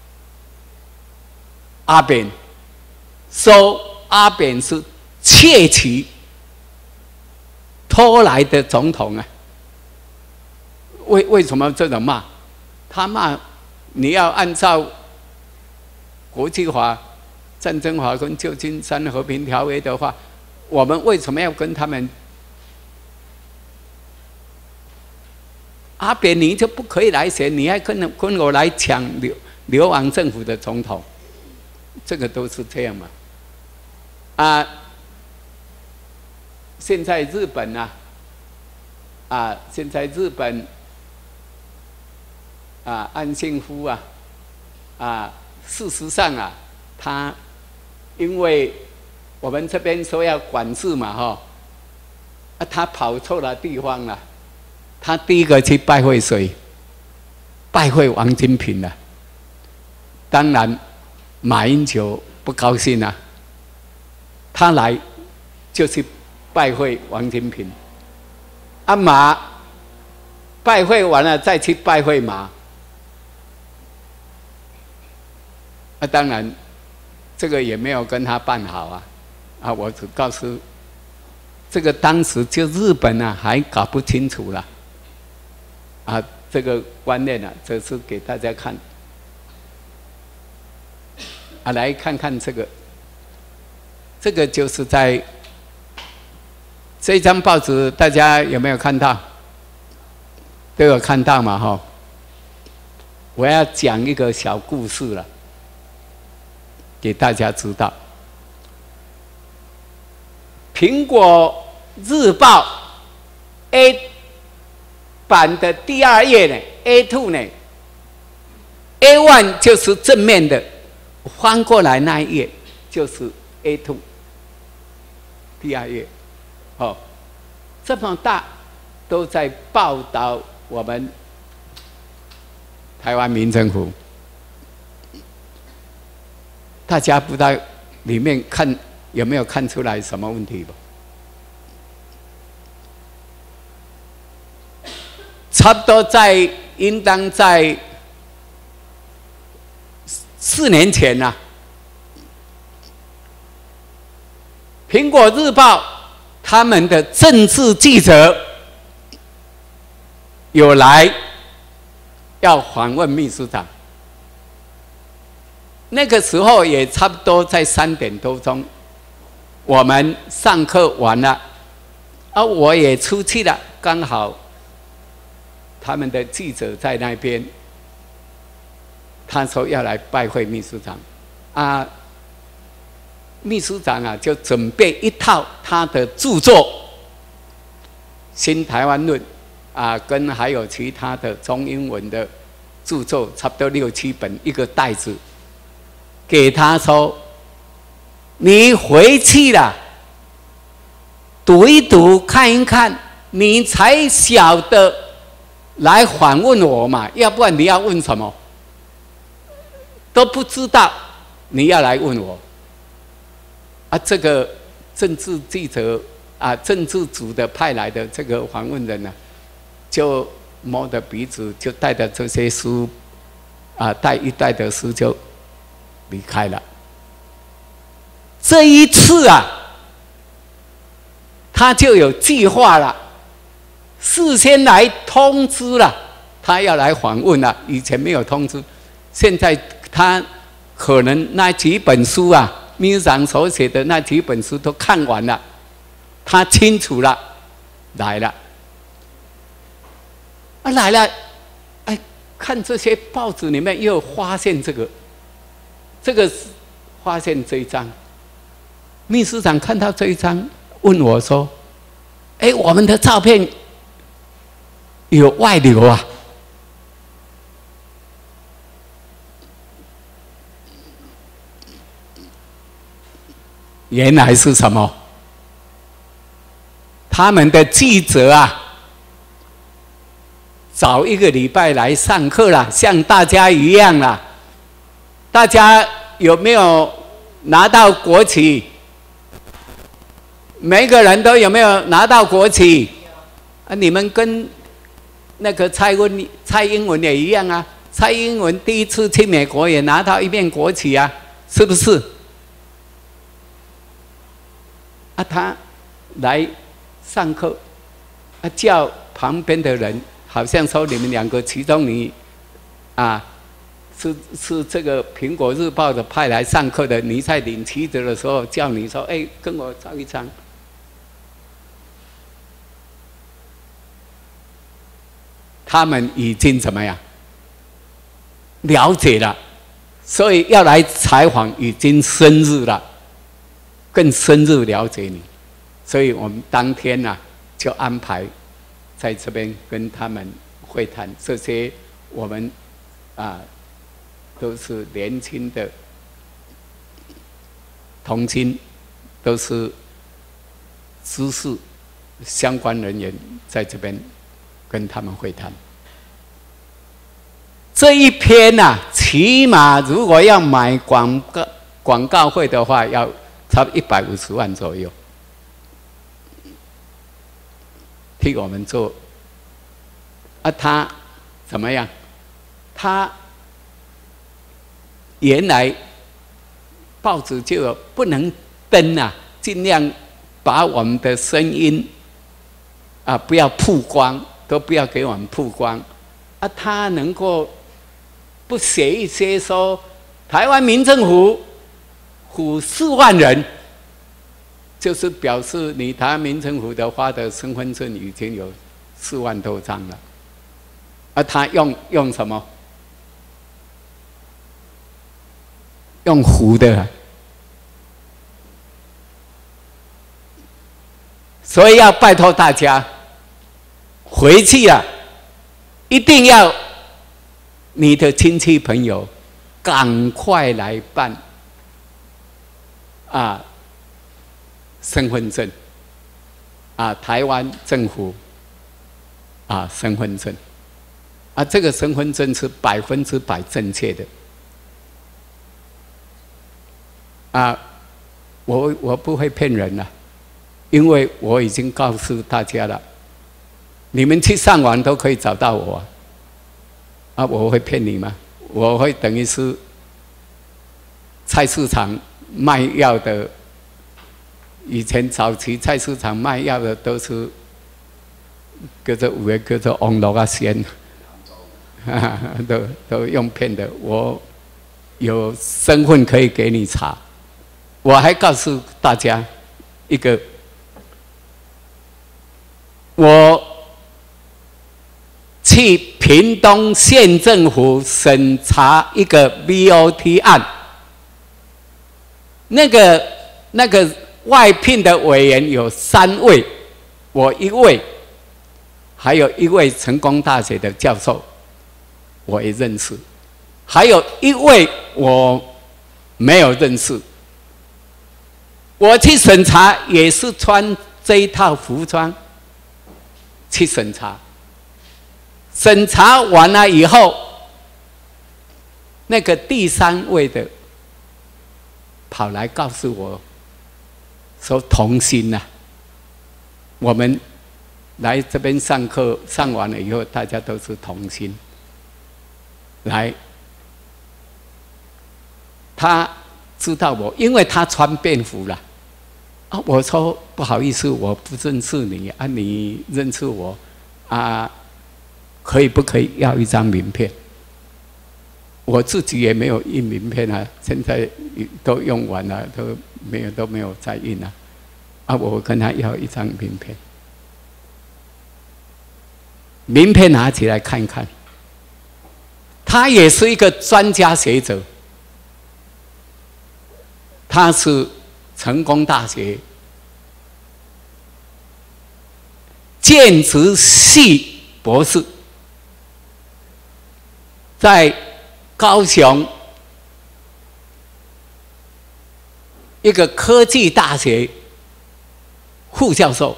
阿扁，说阿扁是窃取偷来的总统为什么这种骂？他骂你要按照国际法、战争法跟旧金山和平条约的话，我们为什么要跟他们？阿扁你就不可以来选，你还跟我来抢流亡政府的总统？这个都是这样嘛现在日本现在日本岸信夫事实上他因为我们这边说要管制嘛他跑错了地方了。他第一个去拜会谁？拜会王金平了。当然马英九不高兴他来就去拜会王金平马拜会完了再去拜会马。当然，这个也没有跟他办好啊！我只告诉，这个当时就日本啊还搞不清楚了，这个观念这是给大家看，来看看这个，这个就是在这张报纸，大家有没有看到？都有看到嘛？哈！我要讲一个小故事了。给大家知道，《苹果日报》A 版的第2页呢 ，A2 呢 ，A1 就是正面的，翻过来那一页就是 A2， 第2页，这么大，都在报道我们台湾民政府。大家不知道里面看有没有看出来什么问题吧？差不多应当在4年前呐，《苹果日报》他们的政治记者有来要访问秘书长。那个时候也差不多在3点多钟，我们上课完了，我也出去了，刚好他们的记者在那边，他说要来拜会秘书长，秘书长就准备一套他的著作《新台湾论》跟还有其他的中英文的著作，差不多6、7本一个袋子。给他说：“你回去了，读一读，看一看，你才晓得来访问我嘛。要不然你要问什么？都不知道，你要来问我。这个政治记者政治组的派来的这个访问人呢，就摸着鼻子，就带着这些书，带一袋的书就。”离开了。这一次他就有计划了，事先来通知了，他要来访问了。以前没有通知，现在他可能那几本书秘书长所写的那几本书都看完了，他清楚了，来了。来了，看这些报纸里面又发现这个发现这一张，秘书长看到这一张，问我说：“我们的照片有外流啊？”原来是什么？他们的记者早1个礼拜来上课了，像大家一样啦。大家有没有拿到国旗？每个人都有没有拿到国旗？你们跟那个蔡英文也一样啊。蔡英文第一次去美国也拿到一面国旗啊，是不是？他来上课，叫旁边的人，好像说你们2个其中你是这个《苹果日报》的派来上课的，你在领旗子的时候叫你说：“跟我照一张。”他们已经怎么样了解了，所以要来采访已经深入了，更深入了解你，所以我们当天就安排在这边跟他们会谈。这些我们都是年轻的童青，都是知识相关人员，在这边跟他们会谈。这一篇起码如果要买广告费的话，要差不多150万左右，替我们做啊，他怎么样？他原来报纸就有不能登啊，尽量把我们的声音啊不要曝光，都不要给我们曝光。啊，他能够不写一些说台湾民政府唬4万人，就是表示你台湾民政府的发的身份证已经有4万多张了。啊，他用什么？用唬的。所以要拜托大家，回去啊，一定要你的亲戚朋友赶快来办啊身份证啊，台湾政府啊身份证啊，这个身份证是100%正确的啊，我不会骗人了。因为我已经告诉大家了，你们去上网都可以找到我啊！我会骗你吗？我会等于是菜市场卖药的，以前早期菜市场卖药的都是叫做有的叫做网络啊先，都用骗的。我有身份可以给你查，我还告诉大家一个。我去屏东县政府审查一个 BOT 案，那个外聘的委员有3位，我1位，还有1位成功大学的教授，我也认识，还有1位我没有认识。我去审查也是穿这一套服装。去审查，审查完了以后，那个第3位的跑来告诉我，说同心呐、我们来这边上课，上完了以后，大家都是同心。来，他知道我，因为他穿便服了。啊，我说不好意思，我不认识你啊，你认识我啊？可不可以要一张名片？我自己也没有印名片啊，现在都用完了，都没有再印了。啊，我跟他要一张名片，名片拿起来看看，他也是一个专家学者，他是成功大学建筑系博士，在高雄一个科技大学副教授，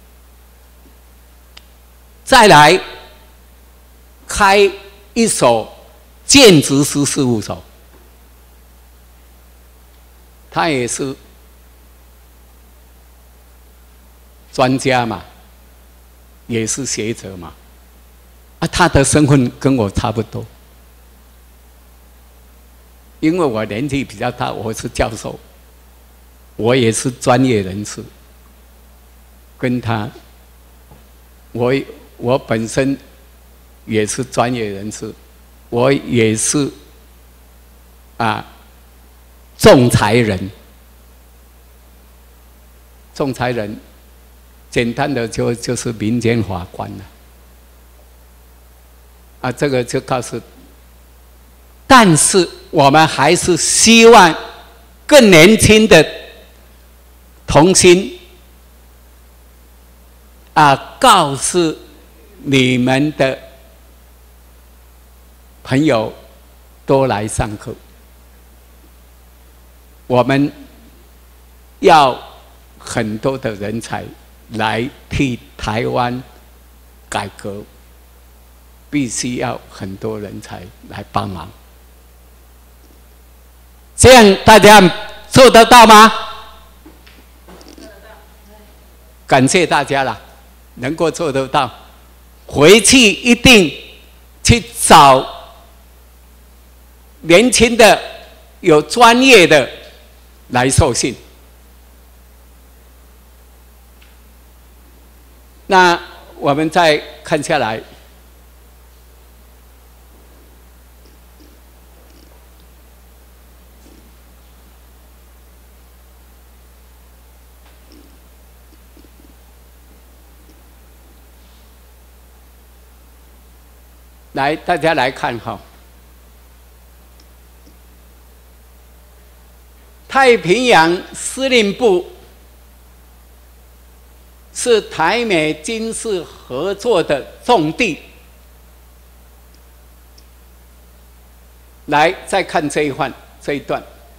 再来开一所建筑师事务所，他也是专家嘛，也是学者嘛，啊，他的身份跟我差不多，因为我年纪比较大，我是教授，我也是专业人士，跟他，我本身也是专业人士，我也是仲裁人，仲裁人。简单的就是民间法官了，啊，这个就告诉，但是我们还是希望更年轻的同心告诉你们的朋友多来上课，我们要很多的人才。来替台湾改革，必须要很多人才来帮忙。这样大家做得到吗？感谢大家了，能够做得到。 回去一定去找年轻的、有专业的来受训。那我们再看下来，来，大家来看哈。太平洋司令部是台美军事合作的重地。来，再看这一段。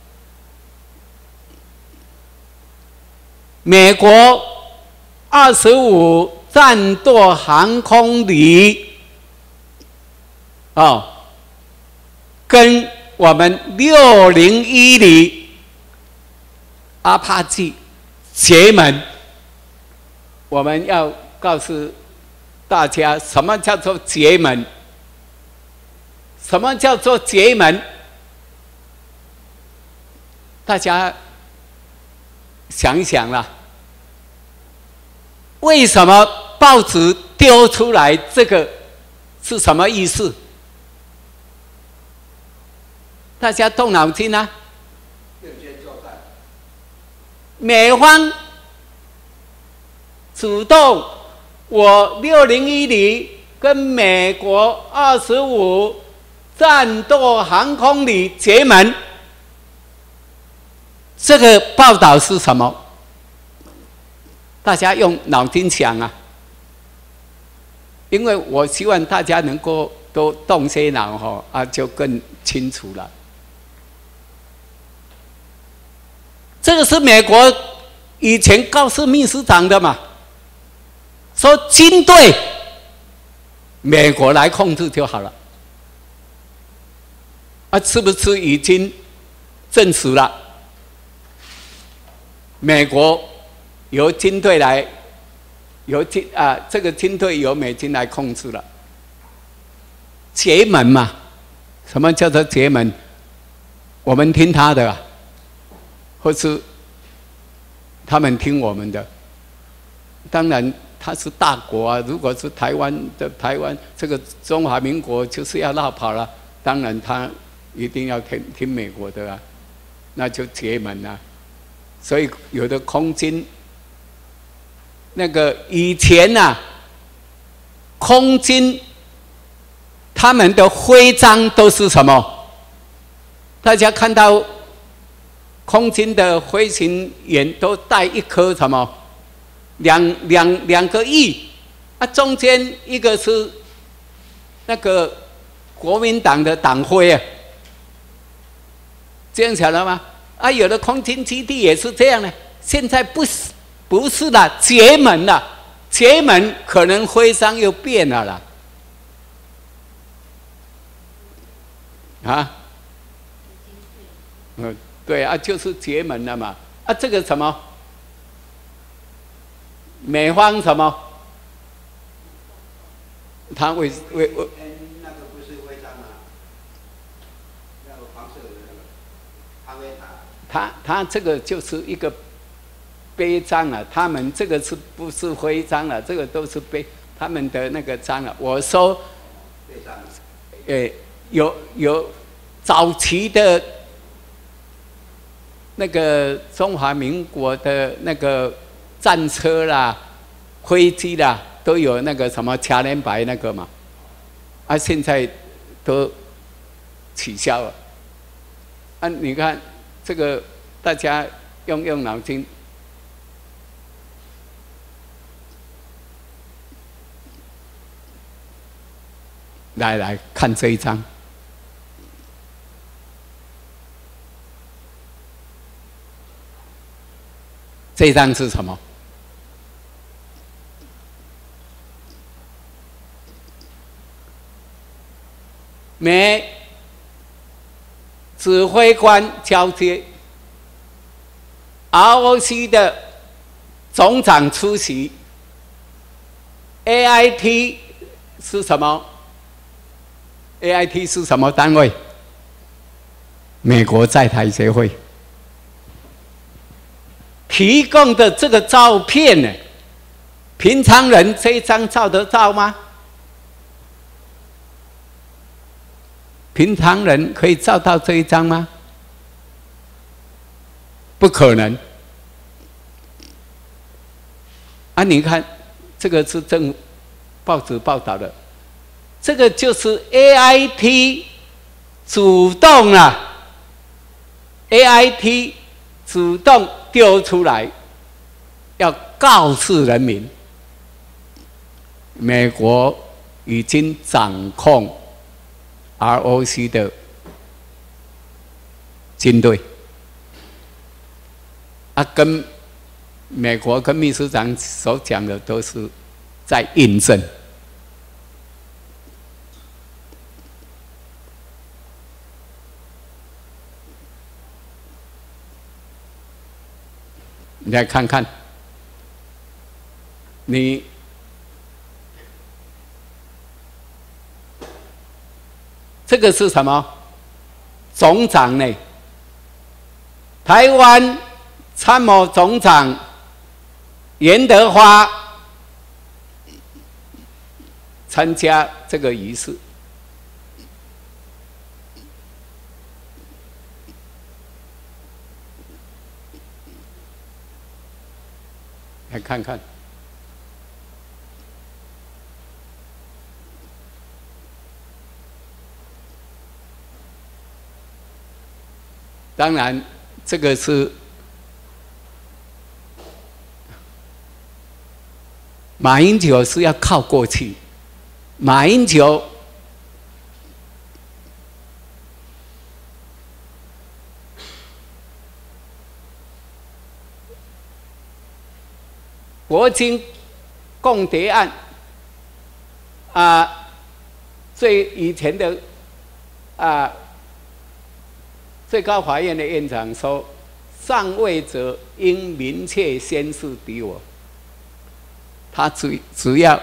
美国25战斗航空旅跟我们601旅阿帕奇结盟。我们要告诉大家，什么叫做结盟？什么叫做结盟？大家想一想啦，为什么报纸丢出来这个是什么意思？大家动脑筋啊！美方主动，我601旅跟美国25战斗航空旅结盟，这个报道是什么？大家用脑筋想啊，因为我希望大家能够都动些脑就更清楚了。这个是美国以前告诉秘书长的嘛，说军队美国来控制就好了。是不是已经证实了？美国由军队来，这个军队由美军来控制了。结盟嘛，什么叫做结盟？我们听他的或是他们听我们的。当然，他是大国啊。如果是台湾这个中华民国就是要绕跑了，当然他一定要听美国的啊，那就结盟啊。所以有的空军，那个以前空军他们的徽章都是什么？大家看到空军的飞行员都带一颗什么？两个翼中间一个是那个国民党的党徽啊，这样晓得吗？有的空军基地也是这样的。现在不是啦，结盟了，结盟可能徽章又变了啦。对啊，就是结盟了嘛。这个什么？美方什么？他为那个不是徽章吗？那个黄色的那个捍卫塔。 他这个就是一个徽章啊，他们这个是不是徽章啊？这个都是他们的那个章啊。我说， 徽章。 有早期的那个中华民国的那个战车啦、飞机啦，都有那个什么掐连白那个嘛，现在都取消了。你看这个，大家用脑筋。来看这一张。这一张是什么？美指挥官交接 ，ROC 的总长出席 ，AIT 是什么 ？AIT 是什么单位？美国在台协会提供的这个照片呢？平常人这一张照得到吗？平常人可以照到这一张吗？不可能。啊，你看，这个是报纸报道的，这个就是 AIT 主动啊 ，AIT 主动丢出来，要告诉人民，美国已经掌控 ROC 的军队，啊，跟美国跟秘书长所讲的都是在印证。你来看看，你这个是什么？总长呢？台湾参谋总长严德发参加这个仪式。来看看，当然，这个是马英九是要靠过去，马英九国军共谍案最以前的最高法院的院长说，上位者应明确宣示敌我。他主要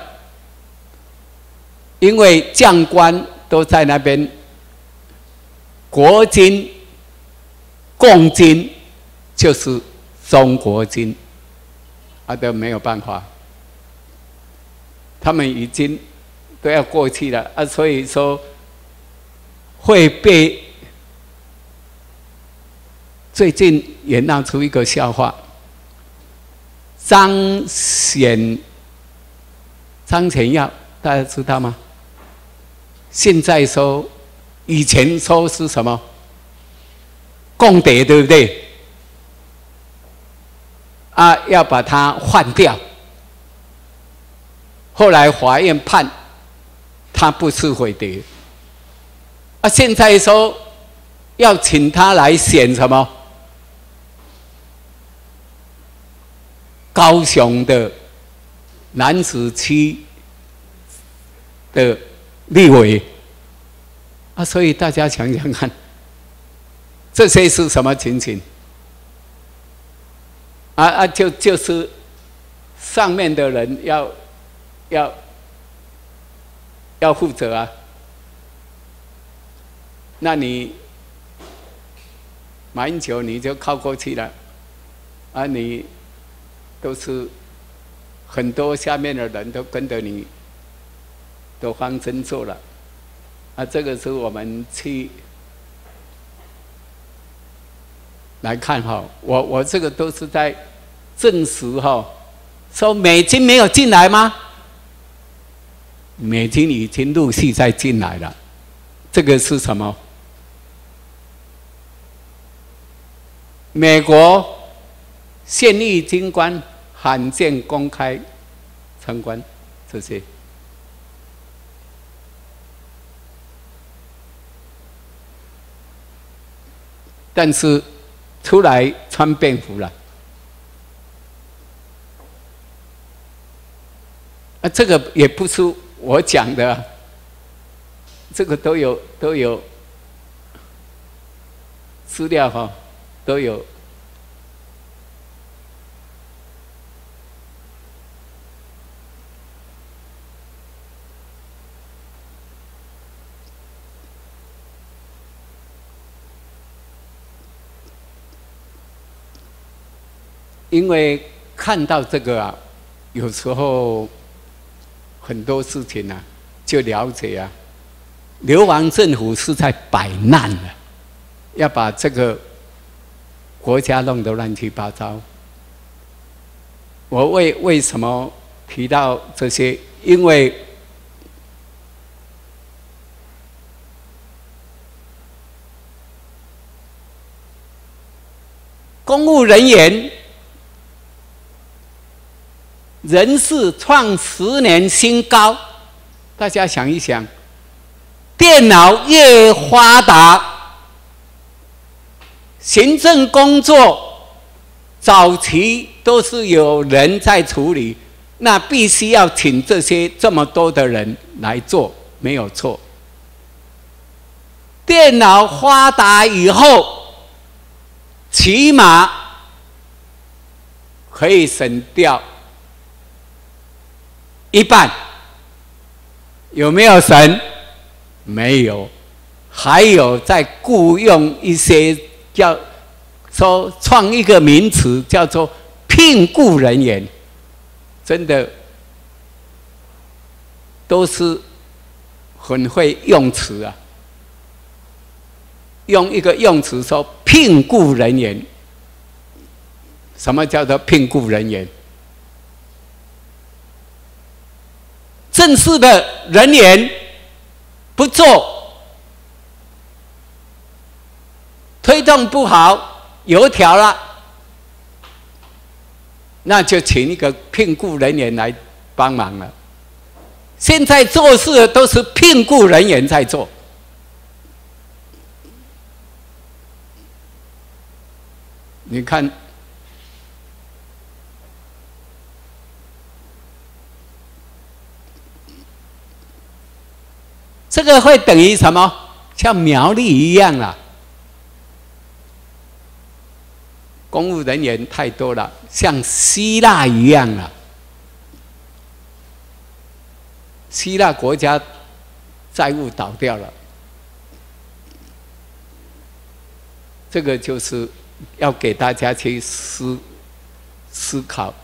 因为将官都在那边，国军、共军就是中国军，都没有办法，他们已经都要过去了所以说会被。最近也闹出一个笑话，张显耀，大家知道吗？现在说，以前说是什么共谍，对不对？要把它换掉。后来法院判他不是匪谍，现在说要请他来选什么？高雄的楠梓区的立委所以大家想想看，这些是什么情形？就是上面的人要负责那你马英九你就靠过去了你都是很多下面的人都跟着你的方针做了这个是我们去来看我这个都是在证实说美军没有进来吗？美军已经陆续在进来了，这个是什么？美国现役军官罕见公开参观这些，但是出来穿便服了这个也不是我讲的这个都有资料都有。 因为看到这个啊，有时候很多事情啊，就了解啊，流亡政府是在摆烂了，要把这个国家弄得乱七八糟。我为什么提到这些？因为公务人员人事创10年新高，大家想一想，电脑越发达，行政工作早期都是有人在处理，那必须要请这么多的人来做，没有错。电脑发达以后，起码可以省掉一半，有没有省？没有，还有在雇佣一些说创一个名词叫做聘雇人员，真的都是很会用词啊。用一个用词说聘雇人员，什么叫做聘雇人员？正式的人员不做，推动不好，油条了，那就请一个聘雇人员来帮忙了。现在做事都是聘雇人员在做。你看，这个会等于什么？像苗栗一样啦，公务人员太多了，像希腊一样啦。希腊国家债务倒掉了，这个就是要给大家去思考。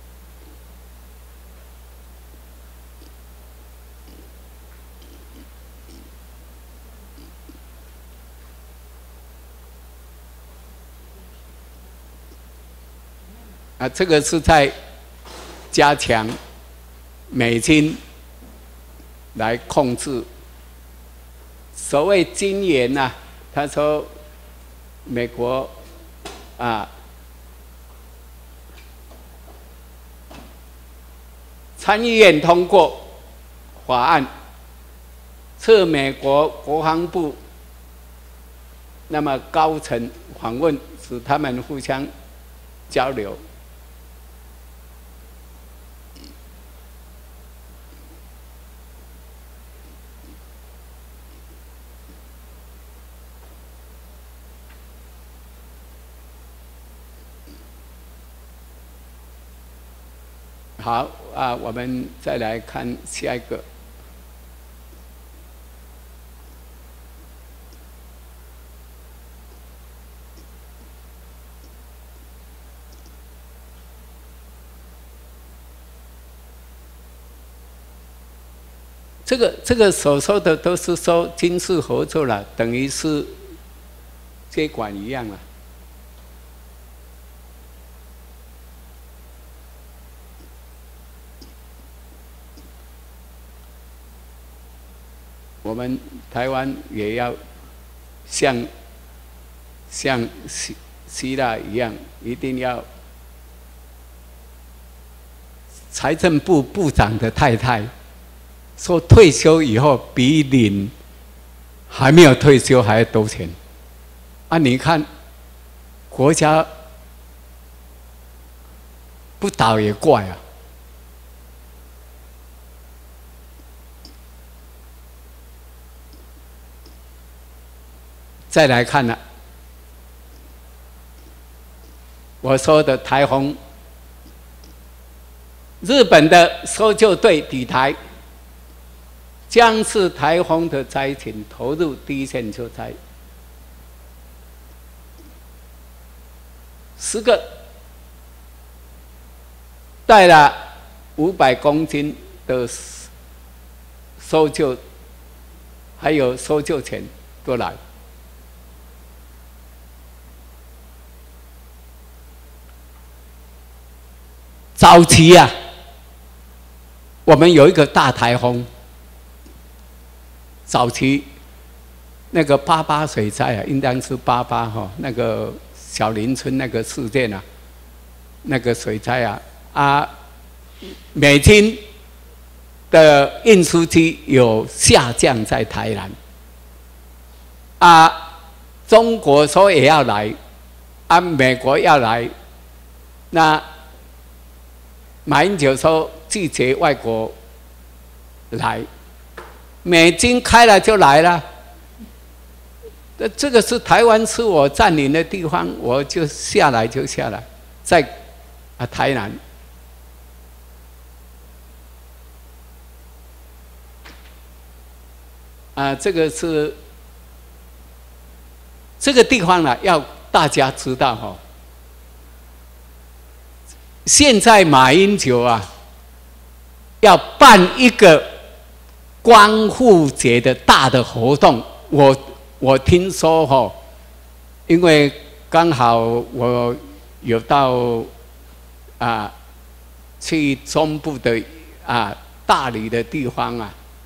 啊，这个是在加强美金来控制。所谓金元呐，他说美国参议院通过法案，撤美国国防部那么高层访问，使他们互相交流。好啊，我们再来看下一个。这个所说的都是说军事合作了，等于是接管一样了。我们台湾也要像希腊一样，一定要财政部部长的太太说退休以后比领还没有退休还要多钱啊！你看国家不倒也怪啊！再来看了，我说的台风，日本的搜救队抵台，将是台风的灾情投入第一线救灾。10个带了500公斤的搜救，还有搜救犬都来。早期啊，我们有一个大台风。早期那个88水灾啊，应当是88哈，那个小林村那个事件啊，那个水灾啊，美军的运输机有下降在台南，中国说也要来，美国要来，那马英九说拒绝外国来，美军开了就来了。这个是台湾是我占领的地方，我就下来就下来，在台南。这个是这个地方呢，要大家知道哈。现在马英九要办一个光复节的大的活动，我听说因为刚好我有到去中部的大理的地方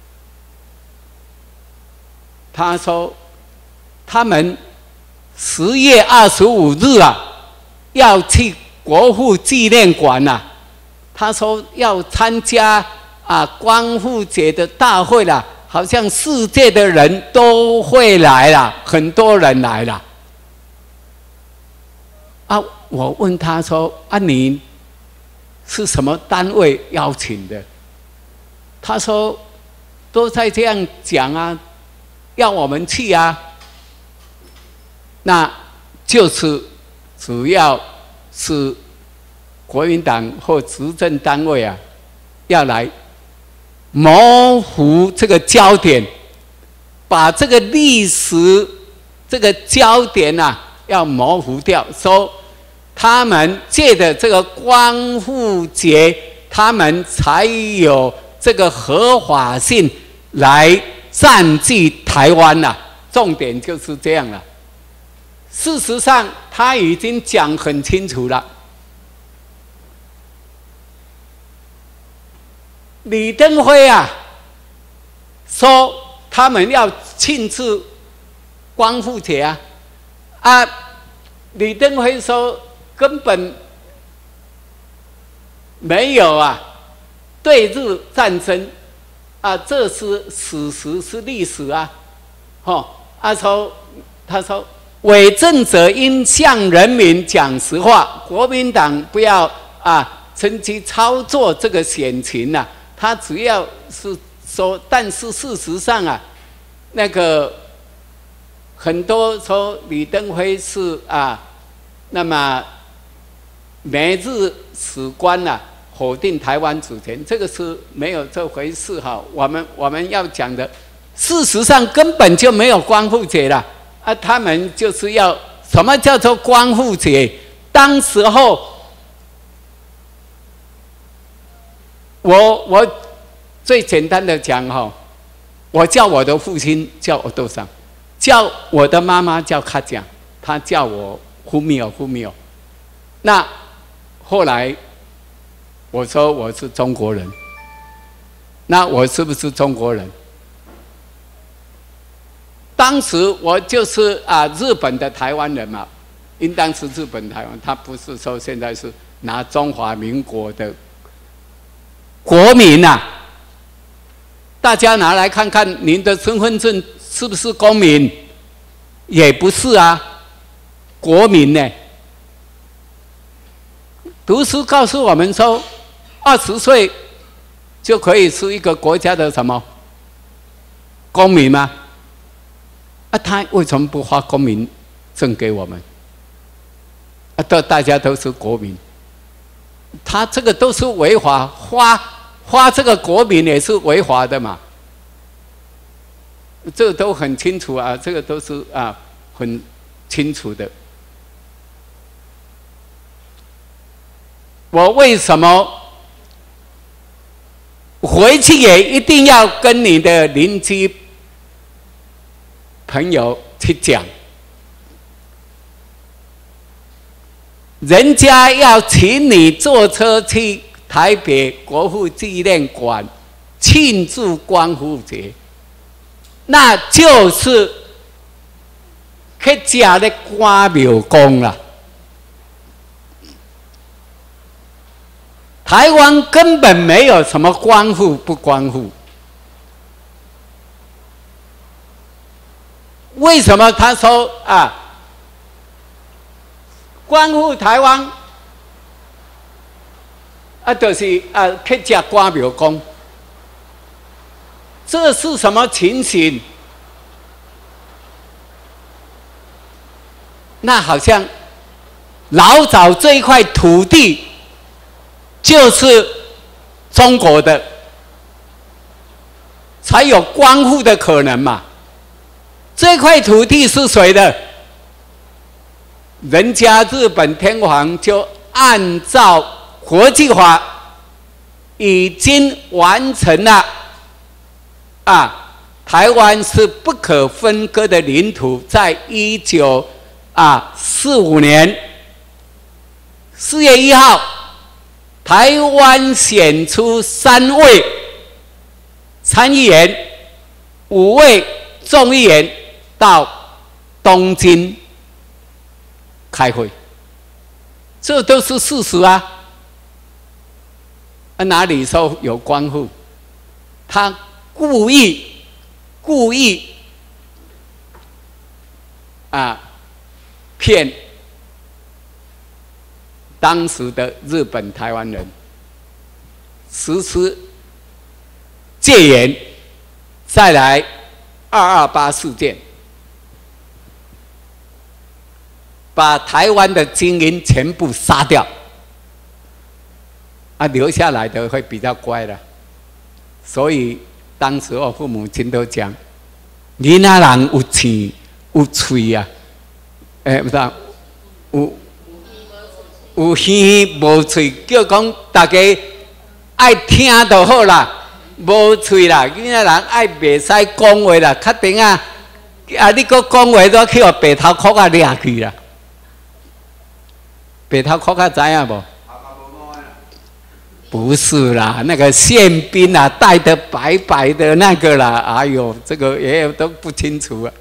他说他们10月25日要去国父纪念馆他说要参加光复节的大会了，好像世界的人都会来了，很多人来了。我问他说你是什么单位邀请的？他说都在这样讲要我们去那就是主要是国民党或执政单位要来模糊这个焦点，把这个历史这个焦点要模糊掉，说他们借的这个光复节，他们才有这个合法性来占据台湾重点就是这样了。事实上，他已经讲很清楚了。李登辉说他们要庆祝光复节李登辉说根本没有对日战争这是史实，是历史他说伪证者应向人民讲实话，国民党不要趁机操作这个选情他只要是说，但是事实上那个很多说李登辉是那么美日史观否定台湾主权，这个是没有这回事我们要讲的，事实上根本就没有光复节了他们就是要什么叫做光复节？当时候我最简单的讲我叫我的父亲叫我豆桑，叫我的妈妈叫卡酱，他叫我呼米欧。那后来我说我是中国人，那我是不是中国人？当时我就是日本的台湾人嘛，应当是日本台湾，他不是说现在是拿中华民国的国民大家拿来看看您的身份证是不是公民？也不是国民呢。读书告诉我们说，20岁就可以是一个国家的什么公民吗？他为什么不发公民证给我们？大家都是国民，他这个都是违法，发这个国民也是违法的嘛，这个都很清楚这个都是很清楚的。我为什么回去也一定要跟你的邻居朋友去讲，人家要请你坐车去台北国父纪念馆庆祝光复节，那就是去吃的关庙公啦。台湾根本没有什么光复不光复，为什么他说光复台湾就是去吃关庙公？这是什么情形？那好像老早这一块土地就是中国的，才有光复的可能嘛。这块土地是谁的？人家日本天皇就按照国际法已经完成了台湾是不可分割的领土，在1945年4月1号，台湾选出3位参议员、5位众议员到东京开会，这都是事实啊！哪里说有光复？他故意骗当时的日本台湾人，实施戒严，再来228事件，把台湾的精英全部杀掉，留下来的会比较乖的。所以当时我父母亲都讲，你那人有钱有嘴啊，不是有耳无嘴，叫讲大家爱听就好啦，无嘴啦，你那人爱袂使讲话啦，确定你搁讲话都去互白头壳掠去啦。白头壳知影无？不是啦，那个宪兵戴得白白的那个啦，哎呦，这个也都不清楚啊。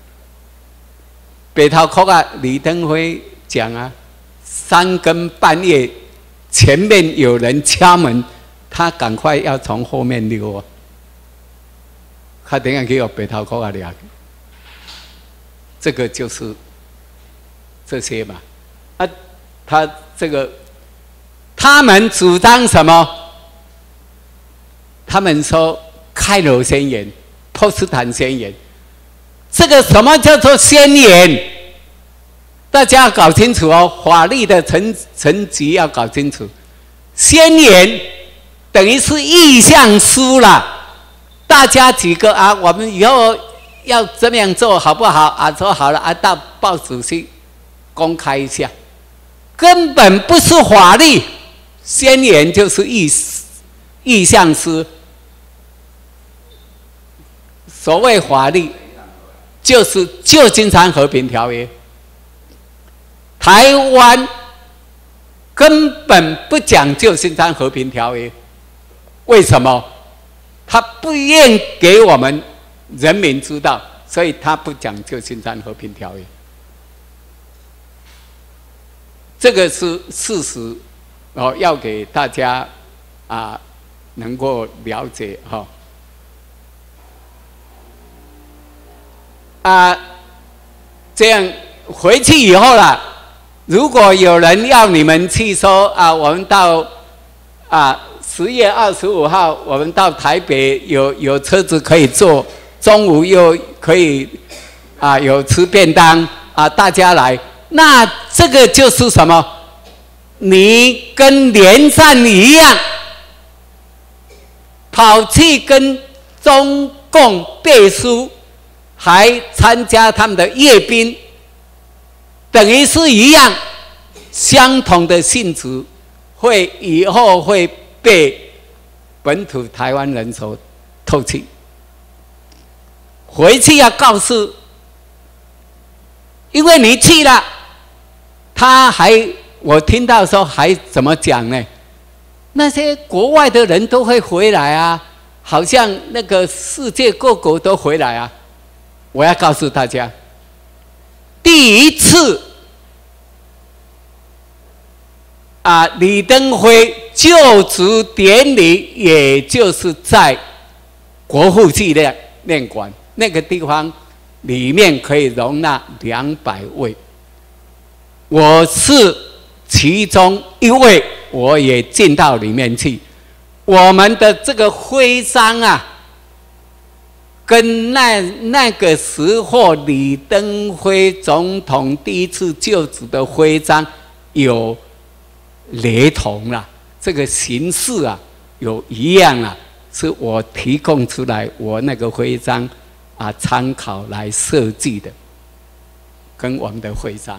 北头壳李登辉讲3更半夜前面有人敲门，他赶快要从后面溜他等下去有北头壳掠去，这个就是这些嘛。他这个。他们主张什么？他们说开罗宣言、波茨坦宣言。这个什么叫做宣言？大家要搞清楚哦，法律的层级要搞清楚。宣言等于是意向书啦，大家几个我们以后要怎么样做好不好说好了到报纸去公开一下，根本不是法律。宣言就是意向书，所谓法律就是旧金山和平条约。台湾根本不讲旧金山和平条约，为什么？他不愿给我们人民知道，所以他不讲旧金山和平条约。这个是事实。要给大家能够了解这样回去以后啦，如果有人要你们去说我们到10月25号，我们到台北有车子可以坐，中午又可以有吃便当大家来，那这个就是什么？你跟连战一样，跑去跟中共背书，还参加他们的阅兵，等于是一样，相同的性质，以后会被本土台湾人所唾弃。回去要告诉，因为你去了，我听到说还怎么讲呢？那些国外的人都会回来啊，好像那个世界各国都回来啊。我要告诉大家，第一次李登辉就职典礼，也就是在国父纪念馆那个地方，里面可以容纳200位。我是其中一位，我也进到里面去。我们的这个徽章啊，跟那个时候李登辉总统第一次就职的徽章有雷同啦，这个形式啊有一样啊，是我提供出来，我那个徽章参考来设计的，跟我们的徽章。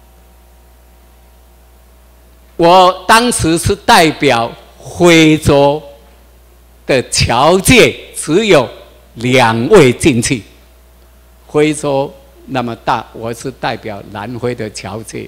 我当时是代表徽州的侨界，只有2位进去。徽州那么大，我是代表南非的侨界，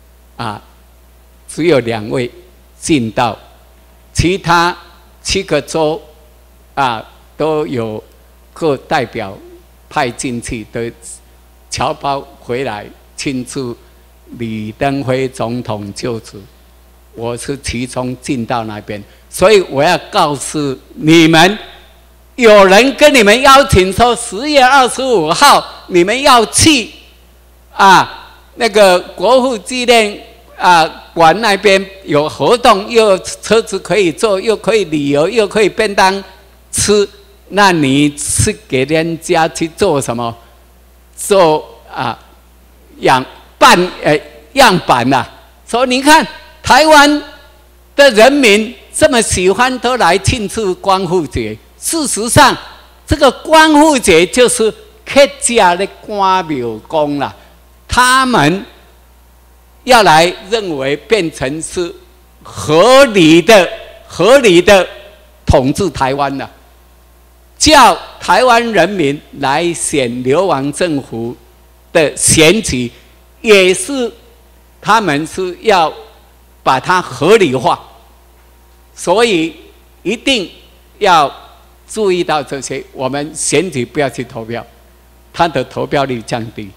只有2位进到，其他7个州都有各代表派进去的侨胞回来庆祝李登辉总统就职。我是其中进到那边，所以我要告诉你们，有人跟你们邀请说10月25号你们要去那个国父纪念馆那边有活动，又有车子可以坐，又可以旅游，又可以便当吃，那你是给人家去做什么？做样板啊！所以你看。台湾的人民这么喜欢，都来庆祝光复节。事实上，这个光复节就是客家的关庙公啦，他们要来认为变成是合理的统治台湾了，叫台湾人民来选流亡政府的选举，也是他们是要把它合理化，所以一定要注意到这些。我们选举不要去投票，它的投票率降低。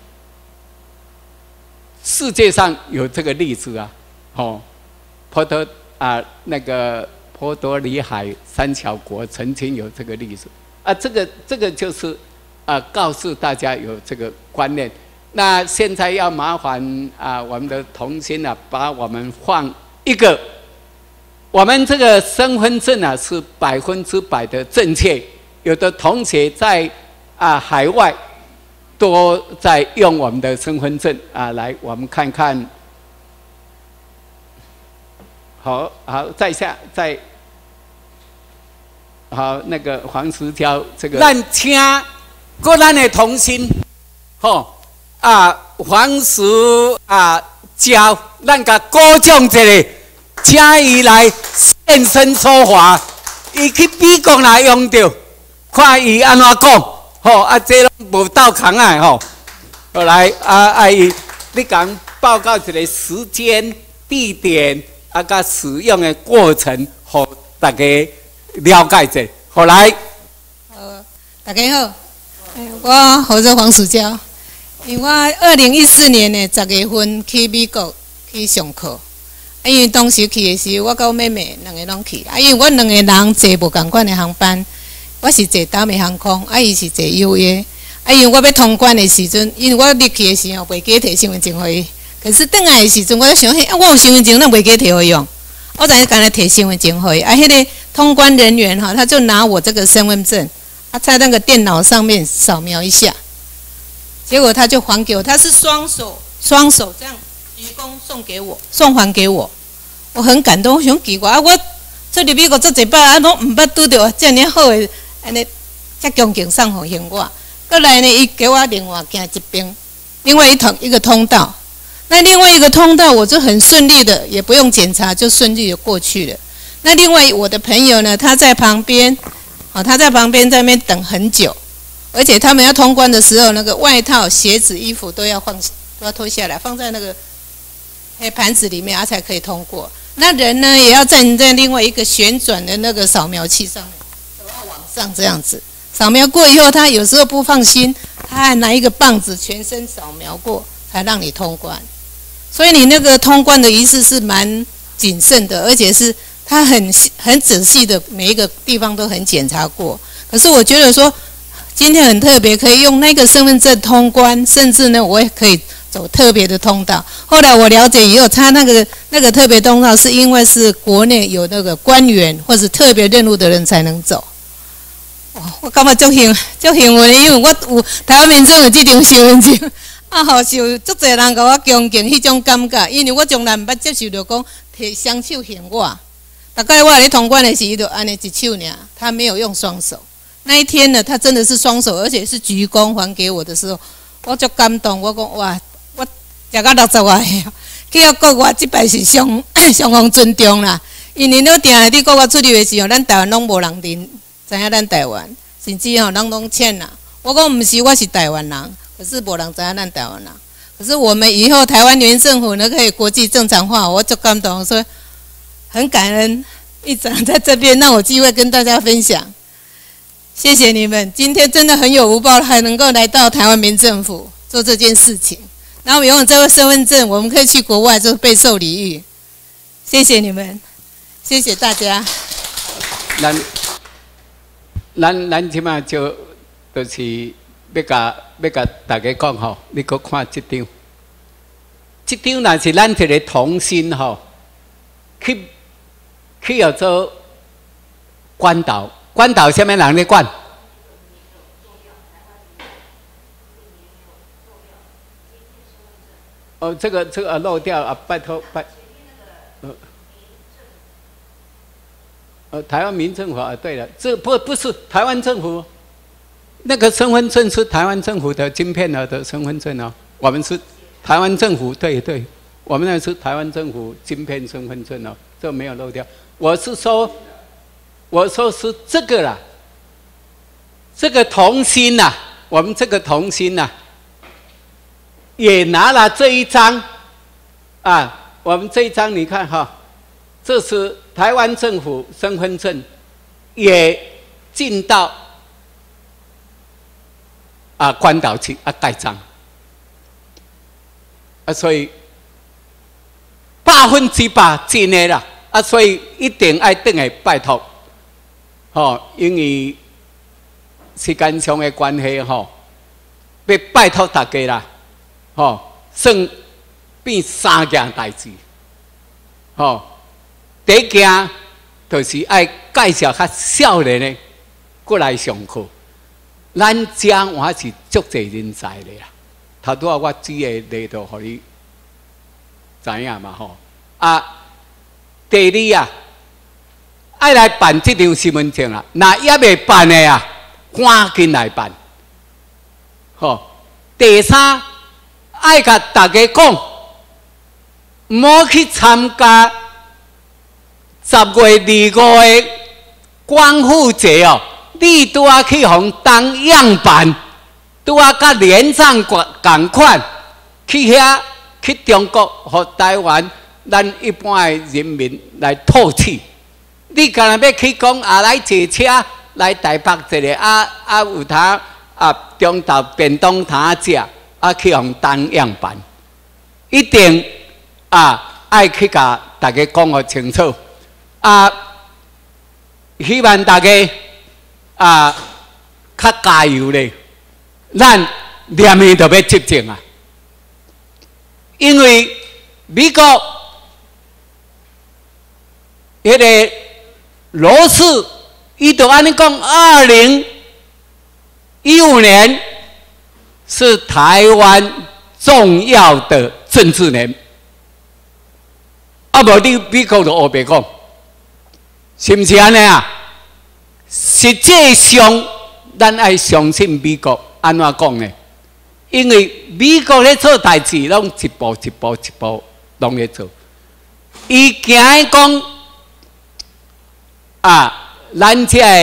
世界上有这个例子那个波多黎海3小国曾经有这个例子这个就是告诉大家有这个观念。那现在要麻烦我们的同心把我们放一个，我们这个身份证是100%的正确。有的同学在海外都在用我们的身份证来我们看看。好，再好那个黄石娇这个，咱请各咱的同心黄石娇，咱甲鼓掌一下，请伊来现身说法。伊去美国来用着，看伊安怎讲，这拢无倒空好来伊，你甲报告一个时间、地点甲使用的过程，互大家了解者。好来， 大家好，我号做黄石娇。因为我2014年的10月份去美国去上课，因为当时去的时候，我跟我妹妹2个拢去。因为我2个人坐无同款的航班，我是坐达美航空，伊是坐优越。因为我要通关的时阵，因为我入去的时候袂记摕身份证互伊，可是转来的时阵，我想我有身份证，咱袂记摕互用。我才敢来摕身份证互伊。迄个通关人员他就拿我这个身份证，在那个电脑上面扫描一下。结果他就还给我，他是双手这样鞠躬送还给我，我很感动，我想奇怪我出入美国这几摆拢唔捌拄到这样好的安尼，遮恭敬送互我。过来呢，伊给我另外行一边，另外一个通道。那另外一个通道我就很顺利的，也不用检查，就顺利的过去了。 那另外我的朋友呢，他在旁边，他在旁边在那边等很久，而且他们要通关的时候，那个外套、鞋子、衣服都要脱下来，放在那个黑盘子里面，才可以通过。那人呢，也要站在另外一个旋转的那个扫描器上面，手要往上这样子。扫描过以后，他有时候不放心，他还拿一个棒子全身扫描过，才让你通关。所以你那个通关的仪式是蛮谨慎的，而且是他很仔细的，每一个地方都很检查过。可是我觉得说，今天很特别，可以用那个身份证通关，甚至呢，我也可以走特别的通道。后来我了解以后，他那个特别通道是因为是国内有那个官员或是特别任务的人才能走。我感觉足幸运的，因为我有台湾民众有这张身份证，受足侪人甲我恭敬迄种感觉，因为我从来毋捌接受到讲摕双手还我。大概我咧通关的时，伊就安尼一手尔，他没有用双手。那一天呢，他真的是双手，而且是鞠躬还给我的时候，我足感动。我讲哇，我食到60外岁，去到国外，这摆是相当尊重啦。因为你定下伫国外出入的时候，咱台湾拢无人知影咱台湾，甚至人拢欠啦。我讲毋是，我是台湾人，可是无人知影咱台湾人。可是我们以后台湾原政府呢，可以国际正常化，我就感动，所以很感恩议长在这边让我机会跟大家分享。谢谢你们，今天真的很有福报，还能够来到台湾民政府做这件事情。然后拥有这个身份证，我们可以去国外做备受礼遇。谢谢你们，谢谢大家。 咱即马就是要甲大家讲吼，你搁看这张，这张若是咱一个童心吼，去要做关岛，关岛什么人咧管？哦，这个漏掉啊，拜托。台湾民政府啊，对了，这不是台湾政府，那个身份证是台湾政府的晶片的身份证哦。我们是台湾政府，对，我们那是台湾政府晶片身份证哦，这没有漏掉。我说是这个啦，这个童心呐，我们这个童心呐，也拿了这一张啊，我们这一张你看哈，这是台湾政府身份证，也进到关岛去盖章所以100%真的啦所以一定要回来拜托因为时间上的关系要拜托大家啦算变3件代志第一件就是要介绍较少年的过来上课。咱家我是足侪人才的啦，头拄我举个例图，互你知影嘛第二爱来办这张身份证若也未办的赶紧来办。第三爱甲大家讲，唔好去参加10月25的光复节你拄啊去互当样板，拄啊甲连长共款，去遐去中国和台湾，咱一般的人民来吐气。你干那要去讲来坐车来台北一个有通中昼便当摊食去互当样板，一定爱去甲大家讲个清楚希望大家较加油咧，咱念伊就要执政因为美国迄个罗斯，伊就安尼讲，2015年是台湾重要的政治年，无你美国就黑白讲，是毋是安尼实际上，咱爱相信美国安怎讲呢？因为美国咧做代志，拢一步拢咧做。伊行讲咱这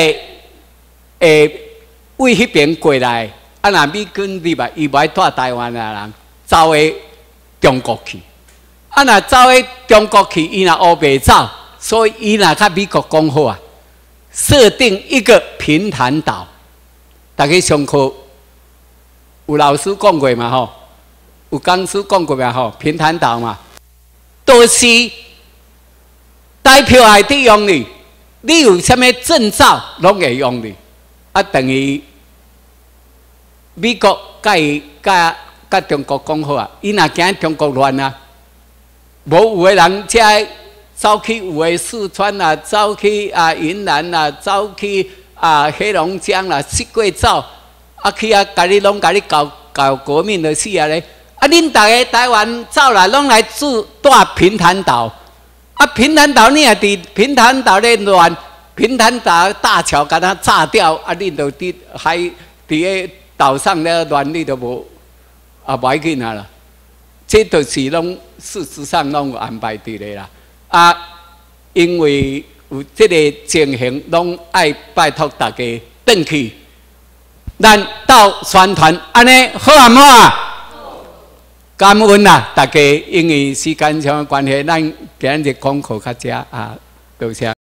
为迄边过来，若美军入来，伊袂带台湾的人走去中国去。若走去中国去，伊若乌白走，所以伊若甲美国讲好啊，设定一个平潭岛。大家上课有老师讲过嘛吼，有讲师讲过嘛吼，平潭岛嘛，都是台票还得用哩，你有啥物证照拢会用哩，等于美国甲中国讲好啊，伊若惊中国乱啊。无有个人遮走去有诶四川啦，走去云南啦，走去黑龙江啦，四过走，去甲你搞国民的死啊咧！恁大家台湾走啦，拢来住大平潭岛，平潭岛你也伫平潭岛咧乱，平潭岛大桥甲它炸掉，恁就伫个岛上咧乱，你都无无要紧啦。这都是拢事实上拢有安排伫咧啦，因为有这个情形，拢爱拜托大家转去，咱到宣传，安尼好啊唔好啊？感恩啦，大家因为时间上的关系，咱今日讲课较遮多谢。